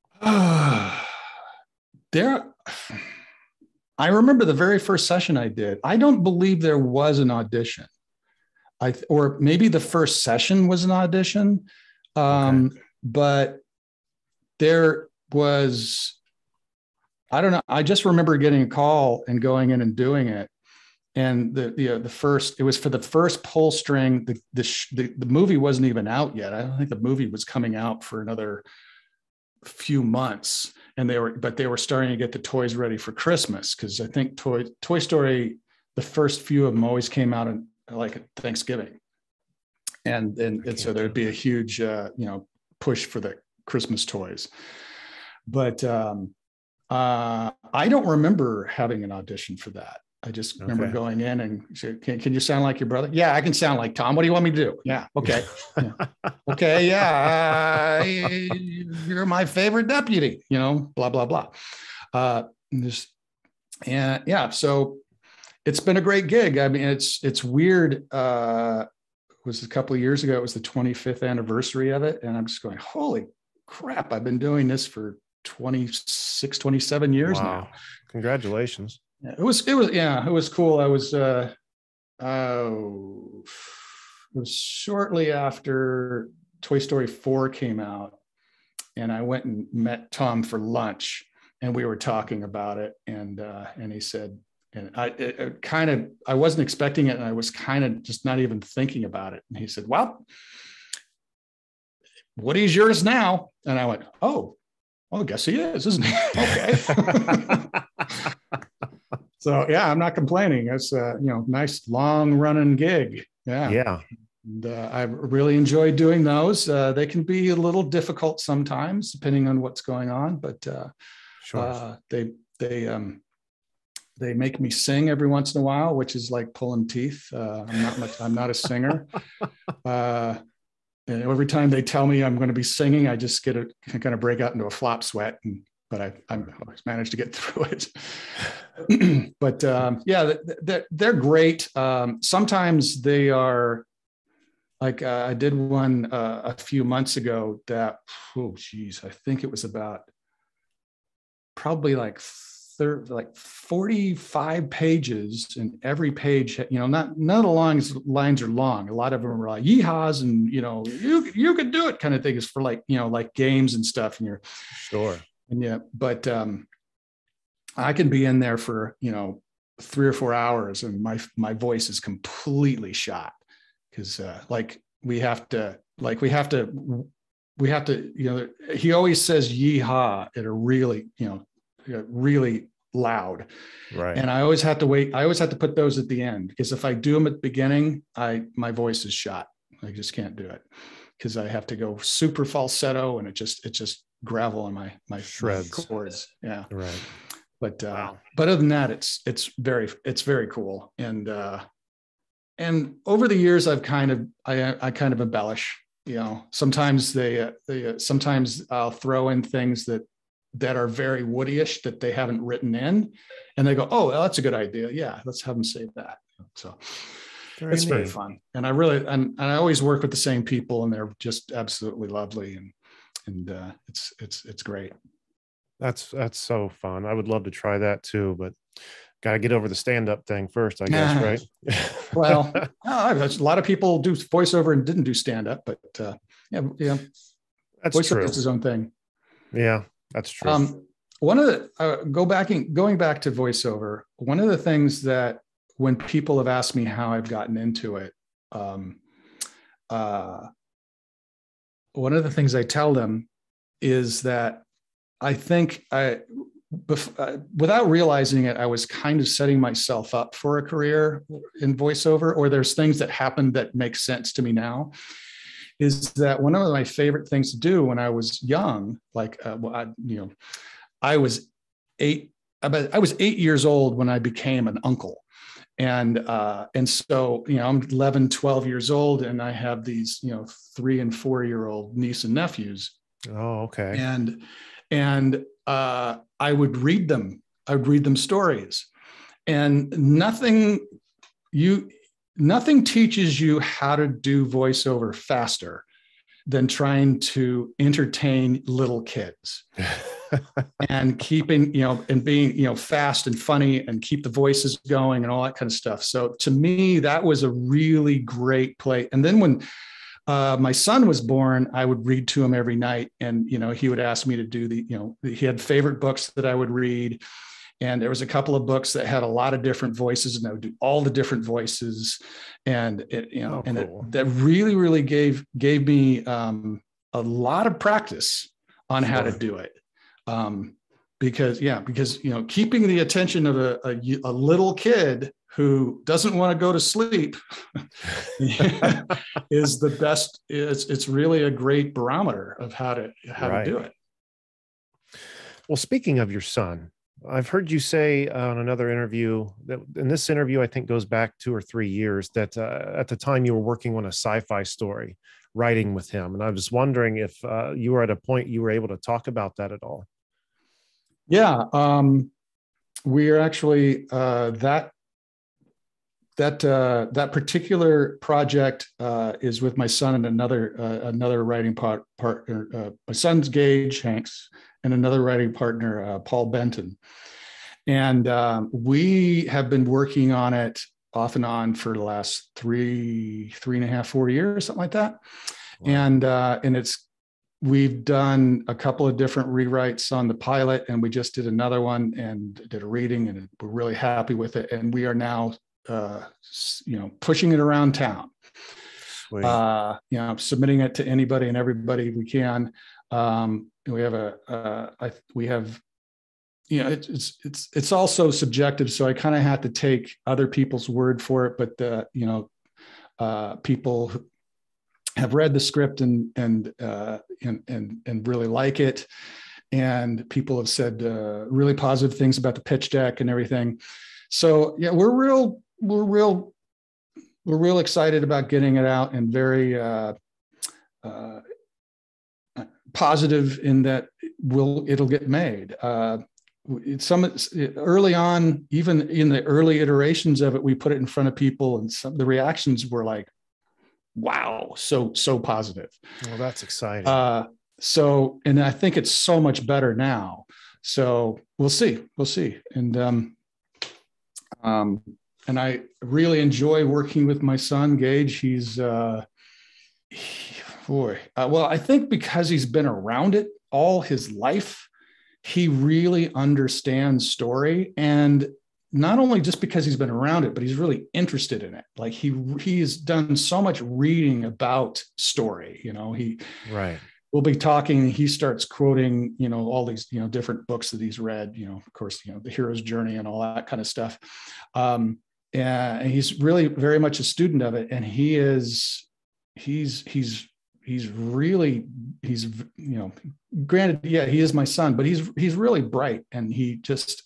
[SPEAKER 2] There, I remember the very first session I did. I don't believe there was an audition. I, or maybe the first session was an audition, um, okay. But there was, I don't know. I just remember getting a call and going in and doing it. And the the, the first, it was for the first pull string. The, the the the movie wasn't even out yet. I don't think the movie was coming out for another few months. And they were, but they were starting to get the toys ready for Christmas, because I think Toy Toy Story, the first few of them always came out in like Thanksgiving, and and, and so there'd be a huge uh, you know push for the Christmas toys. But um, uh, I don't remember having an audition for that. I just
[SPEAKER 1] Okay.
[SPEAKER 2] remember going in and said, can, can you sound like your brother? Yeah, I can sound like Tom. What do you want me to do? Yeah. Okay. Yeah. Okay. Yeah. Uh, you're my favorite deputy, you know, blah, blah, blah. Uh, and just, and yeah, so it's been a great gig. I mean, it's, it's weird. Uh, it was a couple of years ago. It was the twenty-fifth anniversary of it. And I'm just going, holy crap. I've been doing this for twenty-six, twenty-seven years
[SPEAKER 1] Wow.
[SPEAKER 2] now.
[SPEAKER 1] Congratulations.
[SPEAKER 2] Yeah, it was, it was, yeah, it was cool. I was, uh, oh, it was shortly after Toy Story four came out, and I went and met Tom for lunch, and we were talking about it. And, uh, and he said, and I it, it kind of, I wasn't expecting it. And I was kind of just not even thinking about it. And he said, well, Woody's yours now. And I went, oh, well, I guess he is, isn't he? Okay. So yeah, I'm not complaining. It's a, you know, nice long running gig. Yeah.
[SPEAKER 1] Yeah.
[SPEAKER 2] And, uh, I really enjoy doing those. Uh, they can be a little difficult sometimes, depending on what's going on, but uh,
[SPEAKER 1] Sure.
[SPEAKER 2] uh, they they um, they make me sing every once in a while, which is like pulling teeth. Uh, I'm not much. I'm not a singer. Uh, and every time they tell me I'm going to be singing, I just get a kind of break out into a flop sweat. And but I I'm always managed to get through it. But um, yeah, they're, they're great. Um, sometimes they are. Like uh, I did one uh, a few months ago that, oh geez, I think it was about probably like thir- like forty-five pages, and every page, you know, not none of the lines lines are long. A lot of them are like yeehaws and, you know, you you could do it kind of thing. Is for like, you know, like games and stuff. And you're
[SPEAKER 1] Sure.
[SPEAKER 2] and yeah, but um, I can be in there for, you know, three or four hours, and my my voice is completely shot. Because uh, like we have to, like we have to, we have to, you know, he always says yeehaw at a really, you know, really loud.
[SPEAKER 1] Right.
[SPEAKER 2] And I always have to wait. I always have to put those at the end, because if I do them at the beginning, I, my voice is shot. I just can't do it, because I have to go super falsetto, and it just, it just gravel on my, my
[SPEAKER 1] Shreds.
[SPEAKER 2] my chords. Yeah.
[SPEAKER 1] Right.
[SPEAKER 2] But, uh,
[SPEAKER 1] Wow.
[SPEAKER 2] but other than that, it's, it's very, it's very cool. And, uh, And over the years, I've kind of, I, I kind of embellish, you know, sometimes they, uh, they uh, sometimes I'll throw in things that, that are very Woody-ish that they haven't written in, and they go, oh, well, that's a good idea. Yeah. Let's have them say that. So
[SPEAKER 1] Very
[SPEAKER 2] it's very
[SPEAKER 1] neat.
[SPEAKER 2] fun. And I really, and, and I always work with the same people, and they're just absolutely lovely. And, and uh, it's, it's, it's great.
[SPEAKER 1] That's, that's so fun. I would love to try that too, but got to get over the stand-up thing first, I guess, right?
[SPEAKER 2] Well, no, a lot of people do voiceover and didn't do stand-up, but uh, yeah, yeah,
[SPEAKER 1] That's
[SPEAKER 2] voiceover
[SPEAKER 1] true.
[SPEAKER 2] is his own thing.
[SPEAKER 1] Yeah, that's true.
[SPEAKER 2] Um, one of the uh, go back and going back to voiceover, one of the things that when people have asked me how I've gotten into it, um, uh, one of the things I tell them is that I think I. Bef- uh, without realizing it, I was kind of setting myself up for a career in voiceover, or there's things that happened that make sense to me now. Is that one of my favorite things to do when I was young? Like, uh, well, I, you know, I was eight, about, I was eight years old when I became an uncle. And, uh, and so, you know, I'm eleven, twelve years old, and I have these, you know, three and four year old niece and nephews.
[SPEAKER 1] Oh, okay.
[SPEAKER 2] And, and, uh, I would read them. I would read them stories, and nothing you, nothing teaches you how to do voiceover faster than trying to entertain little kids and keeping, you know, and being, you know, fast and funny and keep the voices going and all that kind of stuff. So to me, that was a really great play. And then when Uh, my son was born, I would read to him every night, and, you know, he would ask me to do the, you know, he had favorite books that I would read. And there was a couple of books that had a lot of different voices, and I would do all the different voices. And it, you know,
[SPEAKER 1] Oh,
[SPEAKER 2] and
[SPEAKER 1] cool.
[SPEAKER 2] it, that really, really gave, gave me um, a lot of practice on how to
[SPEAKER 1] Sure.
[SPEAKER 2] do it. Um, because, yeah, because, you know, keeping the attention of a, a, a little kid who doesn't want to go to sleep is the best. It's, it's really a great barometer of how to, how
[SPEAKER 1] Right.
[SPEAKER 2] to do it.
[SPEAKER 1] Well, speaking of your son, I've heard you say on another interview that in this interview, I think goes back two or three years, that uh, at the time you were working on a sci-fi story, writing with him. And I was wondering if uh, you were at a point you were able to talk about that at all.
[SPEAKER 2] Yeah, um, we are actually uh, that that uh, that particular project uh, is with my son and another uh, another writing part, partner. Uh, my son's Gage Hanks and another writing partner, uh, Paul Benton. And um, we have been working on it off and on for the last three, three and a half, four years, something like that. Wow. And uh, and it's we've done a couple of different rewrites on the pilot, and we just did another one and did a reading, and we're really happy with it. And we are now, uh, you know, pushing it around town.
[SPEAKER 1] Sweet.
[SPEAKER 2] Uh, you know, submitting it to anybody and everybody we can. Um, we have a, uh, I, we have, you know, it's, it's, it's, it's also subjective. So I kind of had to take other people's word for it, but, uh, you know, uh, people who have read the script and, and, uh, and, and, and really like it. And people have said, uh, really positive things about the pitch deck and everything. So yeah, we're real, we're real, we're real excited about getting it out, and very, uh, uh, positive in that will it'll get made. Uh, it's some early on, even in the early iterations of it, we put it in front of people, and some the reactions were like, "Wow, so so positive."
[SPEAKER 1] Well, that's exciting.
[SPEAKER 2] Uh, so, and I think it's so much better now. So we'll see, we'll see, and um, um, and I really enjoy working with my son Gage. He's uh, he, Boy, uh, well, I think because he's been around it all his life, he really understands story. And not only just because he's been around it, but he's really interested in it. Like he he's done so much reading about story. You know, he
[SPEAKER 1] right.
[SPEAKER 2] We'll be talking, and he starts quoting, you know, all these, you know, different books that he's read. You know, of course, you know, The Hero's Journey and all that kind of stuff. Um, and he's really very much a student of it. And he is, he's he's. He's really, he's, you know, granted, yeah, he is my son, but he's, he's really bright. And he just,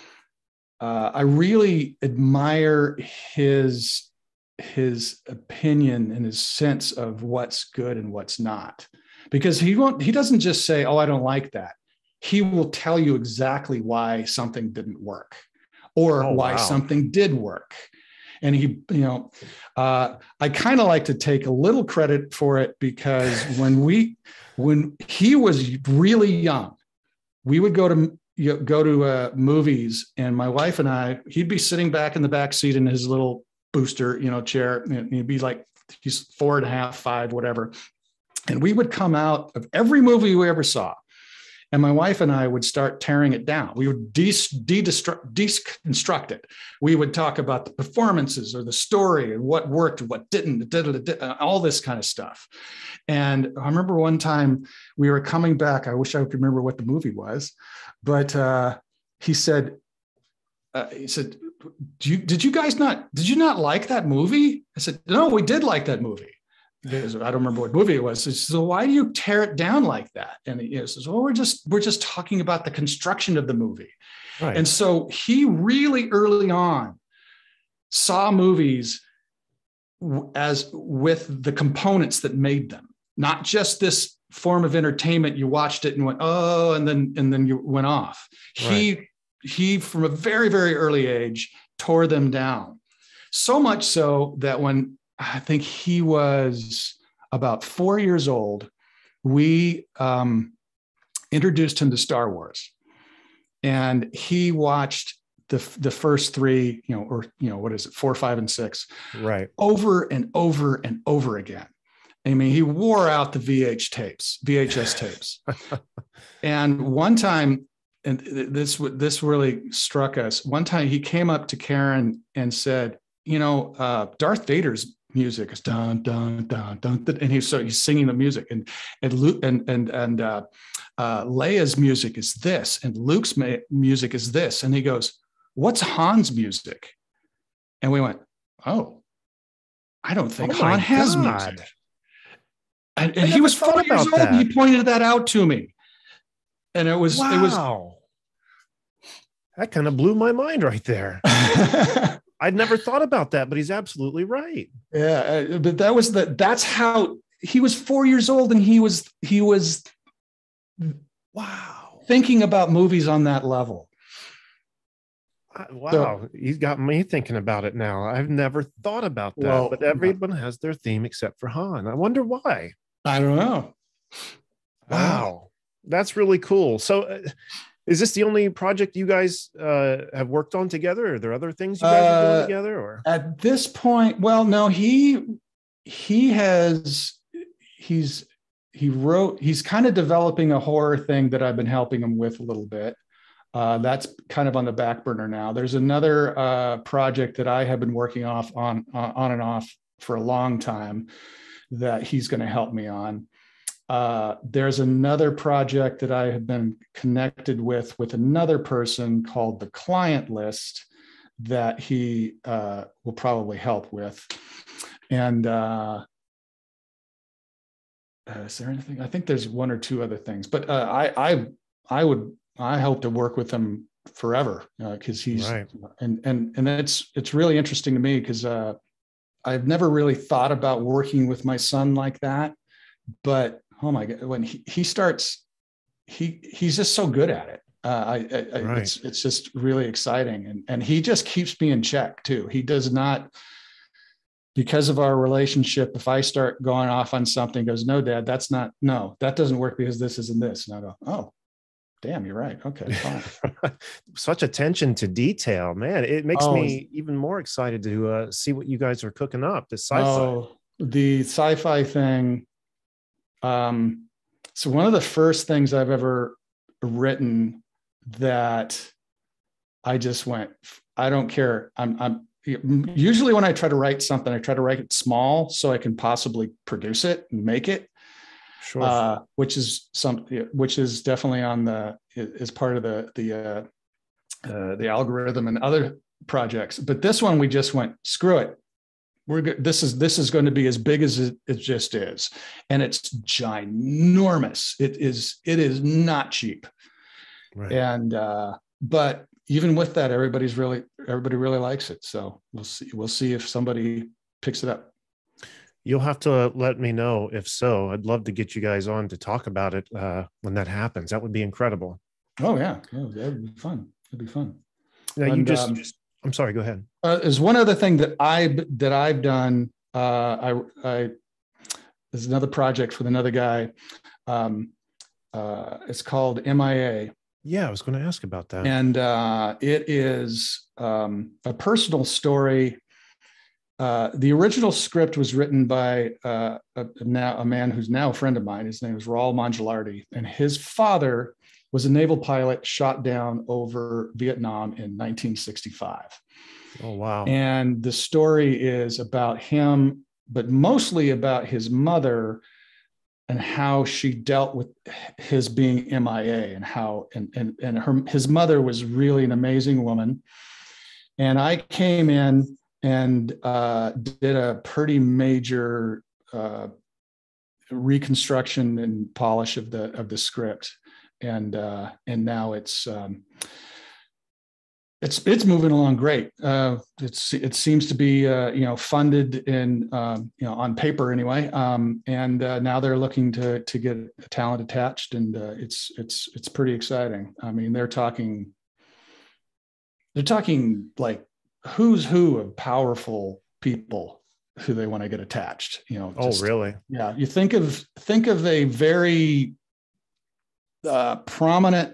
[SPEAKER 2] uh, I really admire his, his opinion and his sense of what's good and what's not, because he won't, he doesn't just say, "Oh, I don't like that." He will tell you exactly why something didn't work, or
[SPEAKER 1] oh,
[SPEAKER 2] why
[SPEAKER 1] wow.
[SPEAKER 2] something did work. And he, you know, uh, I kind of like to take a little credit for it, because when we, when he was really young, we would go to you know, go to uh, movies, and my wife and I, he'd be sitting back in the back seat in his little booster, you know, chair, and he'd be like, he's four and a half, five, whatever, and we would come out of every movie we ever saw. And my wife and I would start tearing it down. We would de- de- deconstruct it. We would talk about the performances or the story and what worked, what didn't, all this kind of stuff. And I remember one time we were coming back. I wish I could remember what the movie was, but uh, he said, uh, he said, Do you, did you guys not, did you not like that movie? I said, "No, we did like that movie." I don't remember what movie it was. He says, "So why do you tear it down like that?" And he says, "Well, we're just we're just talking about the construction of the movie." Right. And so he really early on saw movies as with the components that made them, not just this form of entertainment. You watched it and went, "Oh," and then and then you went off. Right. He he from a very very early age tore them down, so much so that when I think he was about four years old, we um, introduced him to Star Wars, and he watched the the first three, you know, or you know, what is it, four, five, and six,
[SPEAKER 1] right,
[SPEAKER 2] over and over and over again. I mean, he wore out the V H tapes, V H S tapes, and one time, and this this really struck us. One time, he came up to Karen and said, "You know, uh, Darth Vader's music is dun dun dun dun," and he's so he's singing the music, and and Luke and and and uh, uh, Leia's music is this, and Luke's ma- music is this, and he goes, "What's Han's music?" And we went, "Oh, I don't think
[SPEAKER 1] oh
[SPEAKER 2] Han has
[SPEAKER 1] God.
[SPEAKER 2] music." And, and he was four years old.
[SPEAKER 1] That.
[SPEAKER 2] And he pointed that out to me, and it was
[SPEAKER 1] wow.
[SPEAKER 2] it was
[SPEAKER 1] That kind of blew my mind right there. I'd never thought about that, but he's absolutely right.
[SPEAKER 2] Yeah, uh, but that was the that's how he was four years old, and he was he was
[SPEAKER 1] wow
[SPEAKER 2] thinking about movies on that level.
[SPEAKER 1] Uh, wow,
[SPEAKER 2] So,
[SPEAKER 1] he's got me thinking about it now. I've never thought about that,
[SPEAKER 2] well,
[SPEAKER 1] but everyone has their theme except for Han. I wonder why.
[SPEAKER 2] I don't know.
[SPEAKER 1] Wow, that's really cool. So, uh, is this the only project you guys uh, have worked on together? Are there other things you guys are doing
[SPEAKER 2] Uh,
[SPEAKER 1] together? Or
[SPEAKER 2] at this point, well, no, he he has he's he wrote he's kind of developing a horror thing that I've been helping him with a little bit. Uh, that's kind of on the back burner now. There's another uh, project that I have been working off on uh, on and off for a long time that he's going to help me on. Uh, there's another project that I have been connected with with another person called the Client List that he uh, will probably help with. And uh, uh, is there anything? I think there's one or two other things, but uh, I I I would I hope to work with him forever because uh, he's
[SPEAKER 1] right.
[SPEAKER 2] and and and it's it's really interesting to me because uh, I've never really thought about working with my son like that, but oh my God, when he, he starts, he he's just so good at it. Uh, I, I,
[SPEAKER 1] right.
[SPEAKER 2] it's it's just really exciting, and and he just keeps me in check too. He does not, because of our relationship. If I start going off on something, he goes, "No, Dad, that's not. No, that doesn't work because this isn't this." And I go, "Oh, damn, you're right. Okay, fine."
[SPEAKER 1] Such attention to detail, man. It makes
[SPEAKER 2] oh,
[SPEAKER 1] me even more excited to uh, see what you guys are cooking up. The sci-fi.
[SPEAKER 2] Oh, the sci-fi thing. Um, so one of the first things I've ever written that I just went, I don't care. I'm, I'm usually when I try to write something, I try to write it small so I can possibly produce it and make it.
[SPEAKER 1] Sure.
[SPEAKER 2] Uh, which is some, which is definitely on the, is part of the, the, uh, uh, the algorithm and other projects. But this one, we just went, screw it. We're good. This is, this is going to be as big as it, it just is. And it's ginormous. It is, it is not cheap.
[SPEAKER 1] Right.
[SPEAKER 2] And, uh, but even with that, everybody's really, everybody really likes it. So we'll see, we'll see if somebody picks it up.
[SPEAKER 1] You'll have to let me know if so. I'd love to get you guys on to talk about it uh, when that happens. That would be incredible.
[SPEAKER 2] Oh yeah. Oh, that would be fun. It'd be fun.
[SPEAKER 1] Now
[SPEAKER 2] and,
[SPEAKER 1] you just,
[SPEAKER 2] um,
[SPEAKER 1] just, I'm sorry, go ahead.
[SPEAKER 2] Uh, there's one other thing that I, that I've done. Uh, I, I, there's another project with another guy. Um, uh, it's called M I A.
[SPEAKER 1] Yeah, I was going to ask about that.
[SPEAKER 2] And uh, it is um, a personal story. Uh, the original script was written by uh, a, a, now, a man who's now a friend of mine. His name is Raul Mongelardi, and his father was a naval pilot shot down over Vietnam in nineteen sixty-five.
[SPEAKER 1] Oh, wow.
[SPEAKER 2] And the story is about him, but mostly about his mother and how she dealt with his being M I A and how, and, and, and her, his mother was really an amazing woman. And I came in and uh, did a pretty major uh, reconstruction and polish of the, of the script. And, uh, and now it's, um, It's it's moving along great. Uh, it's it seems to be uh, you know funded in um, you know on paper anyway, um, and uh, now they're looking to to get talent attached, and uh, it's it's it's pretty exciting. I mean, they're talking they're talking like who's who of powerful people who they want to get attached. You know.
[SPEAKER 1] Oh,
[SPEAKER 2] just,
[SPEAKER 1] really?
[SPEAKER 2] Yeah. You think of think of a very uh, prominent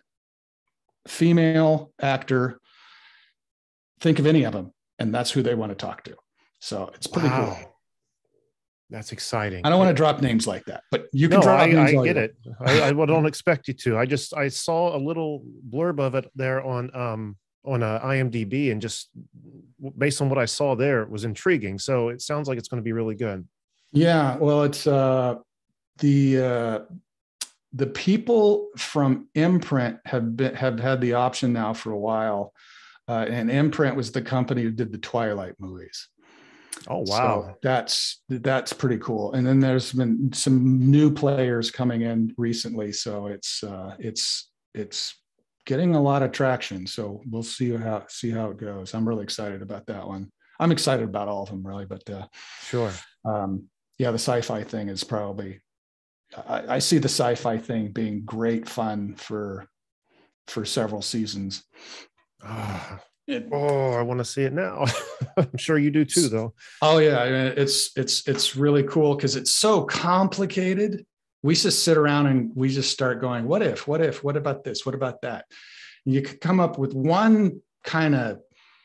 [SPEAKER 2] female actor. Think of any of them, and that's who they want to talk to. So it's pretty
[SPEAKER 1] wow.
[SPEAKER 2] cool.
[SPEAKER 1] That's exciting.
[SPEAKER 2] I don't want to drop names like that, but you can
[SPEAKER 1] no,
[SPEAKER 2] drop
[SPEAKER 1] I,
[SPEAKER 2] names.
[SPEAKER 1] I get it. I, I don't expect you to. I just I saw a little blurb of it there on um on uh, I M D B, and just based on what I saw there, it was intriguing. So it sounds like it's going to be really good.
[SPEAKER 2] Yeah, well, it's uh, the uh, the people from Imprint have been have had the option now for a while. Uh, and Imprint was the company who did the Twilight movies.
[SPEAKER 1] Oh, wow.
[SPEAKER 2] So that's, that's pretty cool. And then there's been some new players coming in recently. So it's, uh, it's, it's getting a lot of traction. So we'll see how see how it goes. I'm really excited about that one. I'm excited about all of them, really. But uh,
[SPEAKER 1] sure,
[SPEAKER 2] um, yeah, the sci-fi thing is probably. I, I see the sci-fi thing being great fun for for several seasons.
[SPEAKER 1] Ah.
[SPEAKER 2] It,
[SPEAKER 1] Oh, I want to see it now. I'm sure you do too, though.
[SPEAKER 2] Oh yeah, I mean, it's it's it's really cool because it's so complicated. We just sit around and we just start going, what if, what if, what about this, what about that? You could come up with one kind of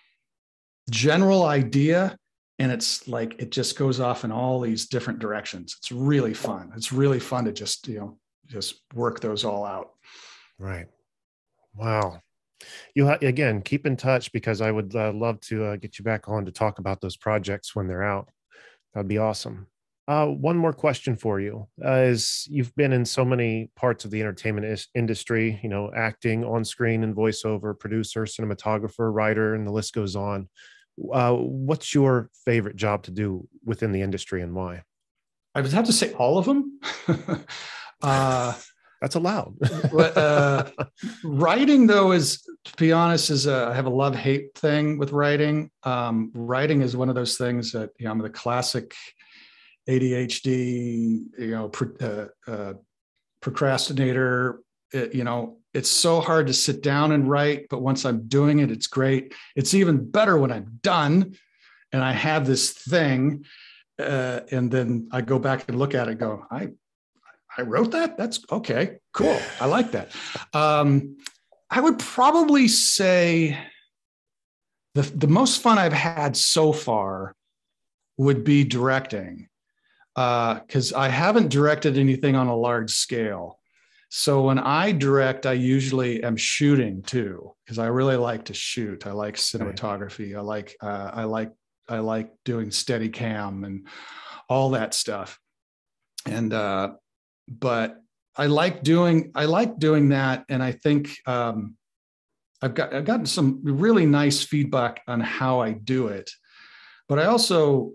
[SPEAKER 2] general idea, and it's like it just goes off in all these different directions. It's really fun. It's really fun to just you know just work those all out.
[SPEAKER 1] Right. Wow. You ha- again keep in touch, because I would uh, love to uh, get you back on to talk about those projects when they're out. That'd be awesome. Uh, one more question for you: uh, is you've been in so many parts of the entertainment is- industry, you know, acting, on screen and voiceover, producer, cinematographer, writer, and the list goes on. Uh, what's your favorite job to do within the industry, and why?
[SPEAKER 2] I would have to say all of them. uh,
[SPEAKER 1] That's allowed.
[SPEAKER 2] uh, writing, though, is, to be honest, is a, I have a love-hate thing with writing. Um, writing is one of those things that, you know, I'm the classic A D H D, you know, pro, uh, uh, procrastinator. It, you know, it's so hard to sit down and write, but once I'm doing it, it's great. It's even better when I'm done and I have this thing, uh, and then I go back and look at it and go, I I wrote that. That's okay. Cool. I like that. Um, I would probably say the, the most fun I've had so far would be directing, because uh, I haven't directed anything on a large scale. So when I direct, I usually am shooting too, because I really like to shoot. I like cinematography. I like uh, I like I like doing steady cam and all that stuff. And uh, but I like doing, I like doing that. And I think um, I've got, I've gotten some really nice feedback on how I do it, but I also,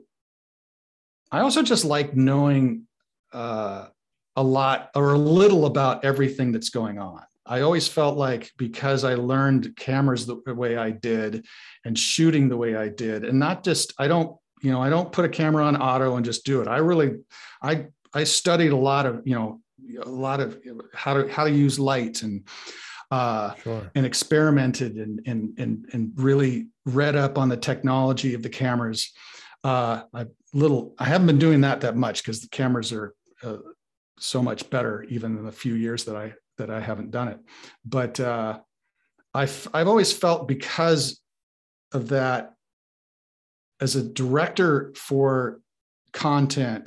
[SPEAKER 2] I also just like knowing uh, a lot or a little about everything that's going on. I always felt like, because I learned cameras the way I did and shooting the way I did, and not just, I don't, you know, I don't put a camera on auto and just do it. I really, I, I studied a lot of, you know, a lot of how to how to use light, and uh,
[SPEAKER 1] Sure.
[SPEAKER 2] and experimented and, and and and really read up on the technology of the cameras. Uh, I little I haven't been doing that that much, because the cameras are uh, so much better, even in the few years that I that I haven't done it. But uh, I've I've always felt, because of that, as a director for content,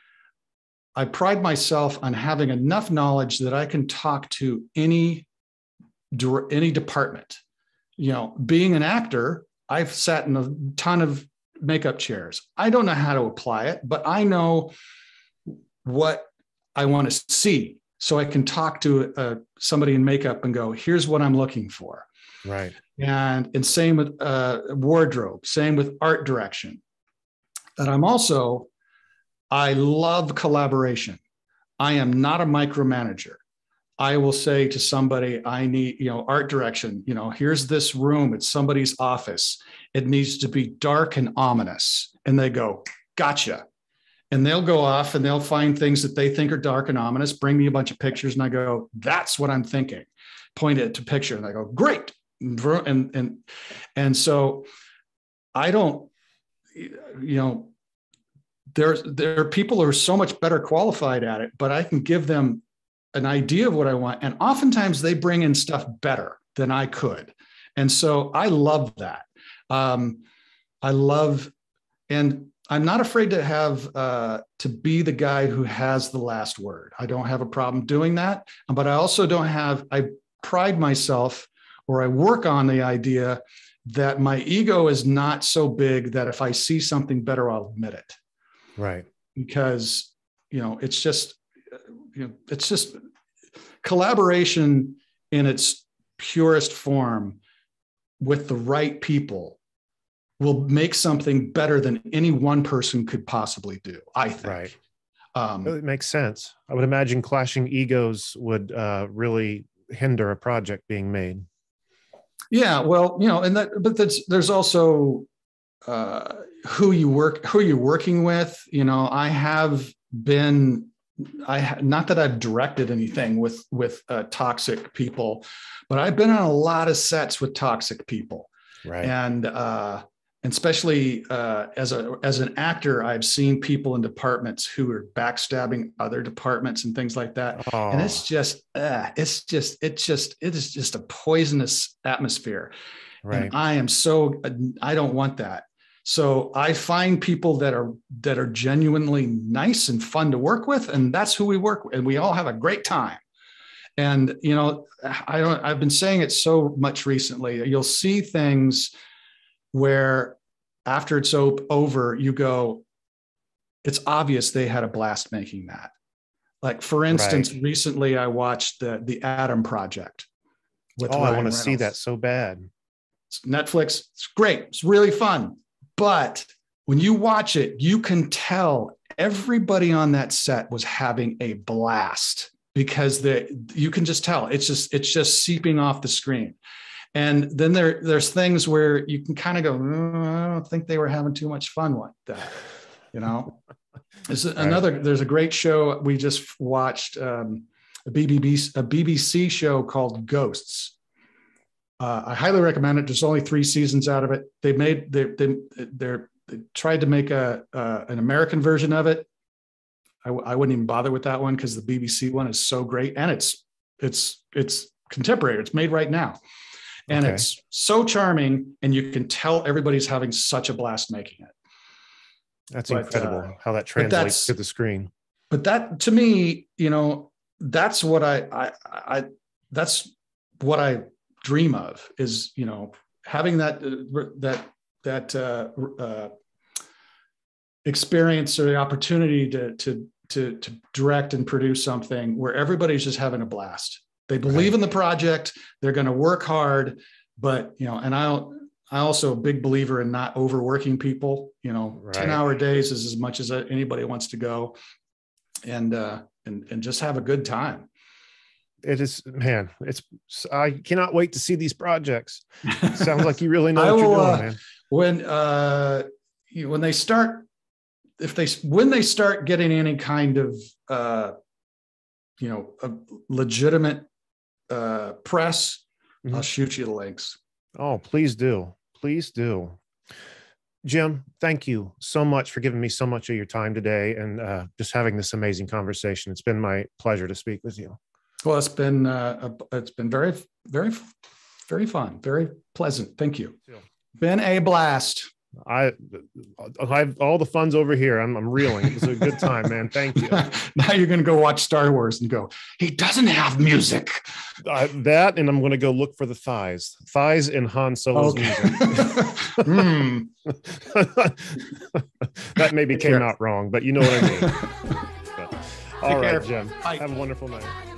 [SPEAKER 2] I pride myself on having enough knowledge that I can talk to any, any department. You know, being an actor, I've sat in a ton of makeup chairs. I don't know how to apply it, but I know what I want to see. So I can talk to uh, somebody in makeup and go, here's what I'm looking for.
[SPEAKER 1] Right.
[SPEAKER 2] And, and same with uh, wardrobe, same with art direction. And I'm also, I love collaboration. I am not a micromanager. I will say to somebody, I need, you know, art direction, you know, here's this room, it's somebody's office. It needs to be dark and ominous. And they go, gotcha. And they'll go off and they'll find things that they think are dark and ominous, bring me a bunch of pictures. And I go, that's what I'm thinking. Point it to picture. And I go, great. And, and, and so I don't, you know, There's, there are people who are so much better qualified at it, but I can give them an idea of what I want. And oftentimes they bring in stuff better than I could. And so I love that. Um, I love, and I'm not afraid to have, uh, to be the guy who has the last word. I don't have a problem doing that, but I also don't have, I pride myself, or I work on the idea that my ego is not so big that if I see something better, I'll admit it.
[SPEAKER 1] Right.
[SPEAKER 2] Because, you know, it's just, you know, it's just collaboration in its purest form with the right people will make something better than any one person could possibly do, I think.
[SPEAKER 1] Right.
[SPEAKER 2] Um,
[SPEAKER 1] It makes sense. I would imagine clashing egos would uh, really hinder a project being made.
[SPEAKER 2] Yeah, well, you know, and that, but that's, there's also uh, who you work, who you're working with. You know, I have been, I not that I've directed anything with with uh, toxic people, but I've been on a lot of sets with toxic people,
[SPEAKER 1] right?
[SPEAKER 2] And uh, and especially uh, as a as an actor, I've seen people in departments who are backstabbing other departments and things like that,
[SPEAKER 1] Oh.
[SPEAKER 2] and it's just, uh, it's just, it's just, it is just a poisonous atmosphere,
[SPEAKER 1] right?
[SPEAKER 2] And I am so, I don't want that. So I find people that are that are genuinely nice and fun to work with, and that's who we work with, and we all have a great time. And you know, I don't. I've been saying it so much recently. You'll see things where after it's over, you go, it's obvious they had a blast making that. Like for instance, right. recently I watched the the Adam Project.
[SPEAKER 1] With oh, Ryan I want to Reynolds. see that so bad.
[SPEAKER 2] It's Netflix. It's great. It's really fun. But when you watch it, you can tell everybody on that set was having a blast because the you can just tell it's just it's just seeping off the screen. And then there there's things where you can kind of go, oh, I don't think they were having too much fun with that, you know. There's right. another. There's a great show we just watched, um, a B B C a B B C show called Ghosts. Uh, I highly recommend it. There's only three seasons out of it. They made they they they're, they tried to make a uh, an American version of it. I, I wouldn't even bother with that one because the B B C one is so great, and it's it's it's contemporary. It's made right now, and okay. it's so charming, and you can tell everybody's having such a blast making it.
[SPEAKER 1] That's
[SPEAKER 2] but,
[SPEAKER 1] incredible
[SPEAKER 2] uh,
[SPEAKER 1] how that translates to the screen.
[SPEAKER 2] But that, to me, you know, that's what I I, I that's what I. dream of is, you know, having that uh, that that uh, uh, experience or the opportunity to to to to direct and produce something where everybody's just having a blast. They believe right. in the project. They're going to work hard, but you know, and I I also a big believer in not overworking people. You know, right. ten hour days is as much as anybody wants to go, and uh, and and just have a good time.
[SPEAKER 1] It is, man, it's, I cannot wait to see these projects. Sounds like you really know what
[SPEAKER 2] will,
[SPEAKER 1] you're doing,
[SPEAKER 2] uh,
[SPEAKER 1] man.
[SPEAKER 2] When, uh, you, when they start, if they, when they start getting any kind of, uh, you know, a legitimate uh, press, mm-hmm. I'll shoot you the links.
[SPEAKER 1] Oh, please do. Please do. Jim, thank you so much for giving me so much of your time today and uh, just having this amazing conversation. It's been my pleasure to speak with you.
[SPEAKER 2] Well, it's been uh, it's been very, very, very fun, very pleasant. Thank you. Yeah. Been a blast.
[SPEAKER 1] I, I've all the fun's over here. I'm, I'm reeling. It was a good time, man. Thank you.
[SPEAKER 2] Now you're going to go watch Star Wars and go, he doesn't have music.
[SPEAKER 1] Uh, that, and I'm going to go look for the thighs, thighs in Han Solo's okay. music.
[SPEAKER 2] mm.
[SPEAKER 1] That maybe Take came care. out wrong, but you know what I mean. But, all right, Jim. Bye. Have a wonderful night.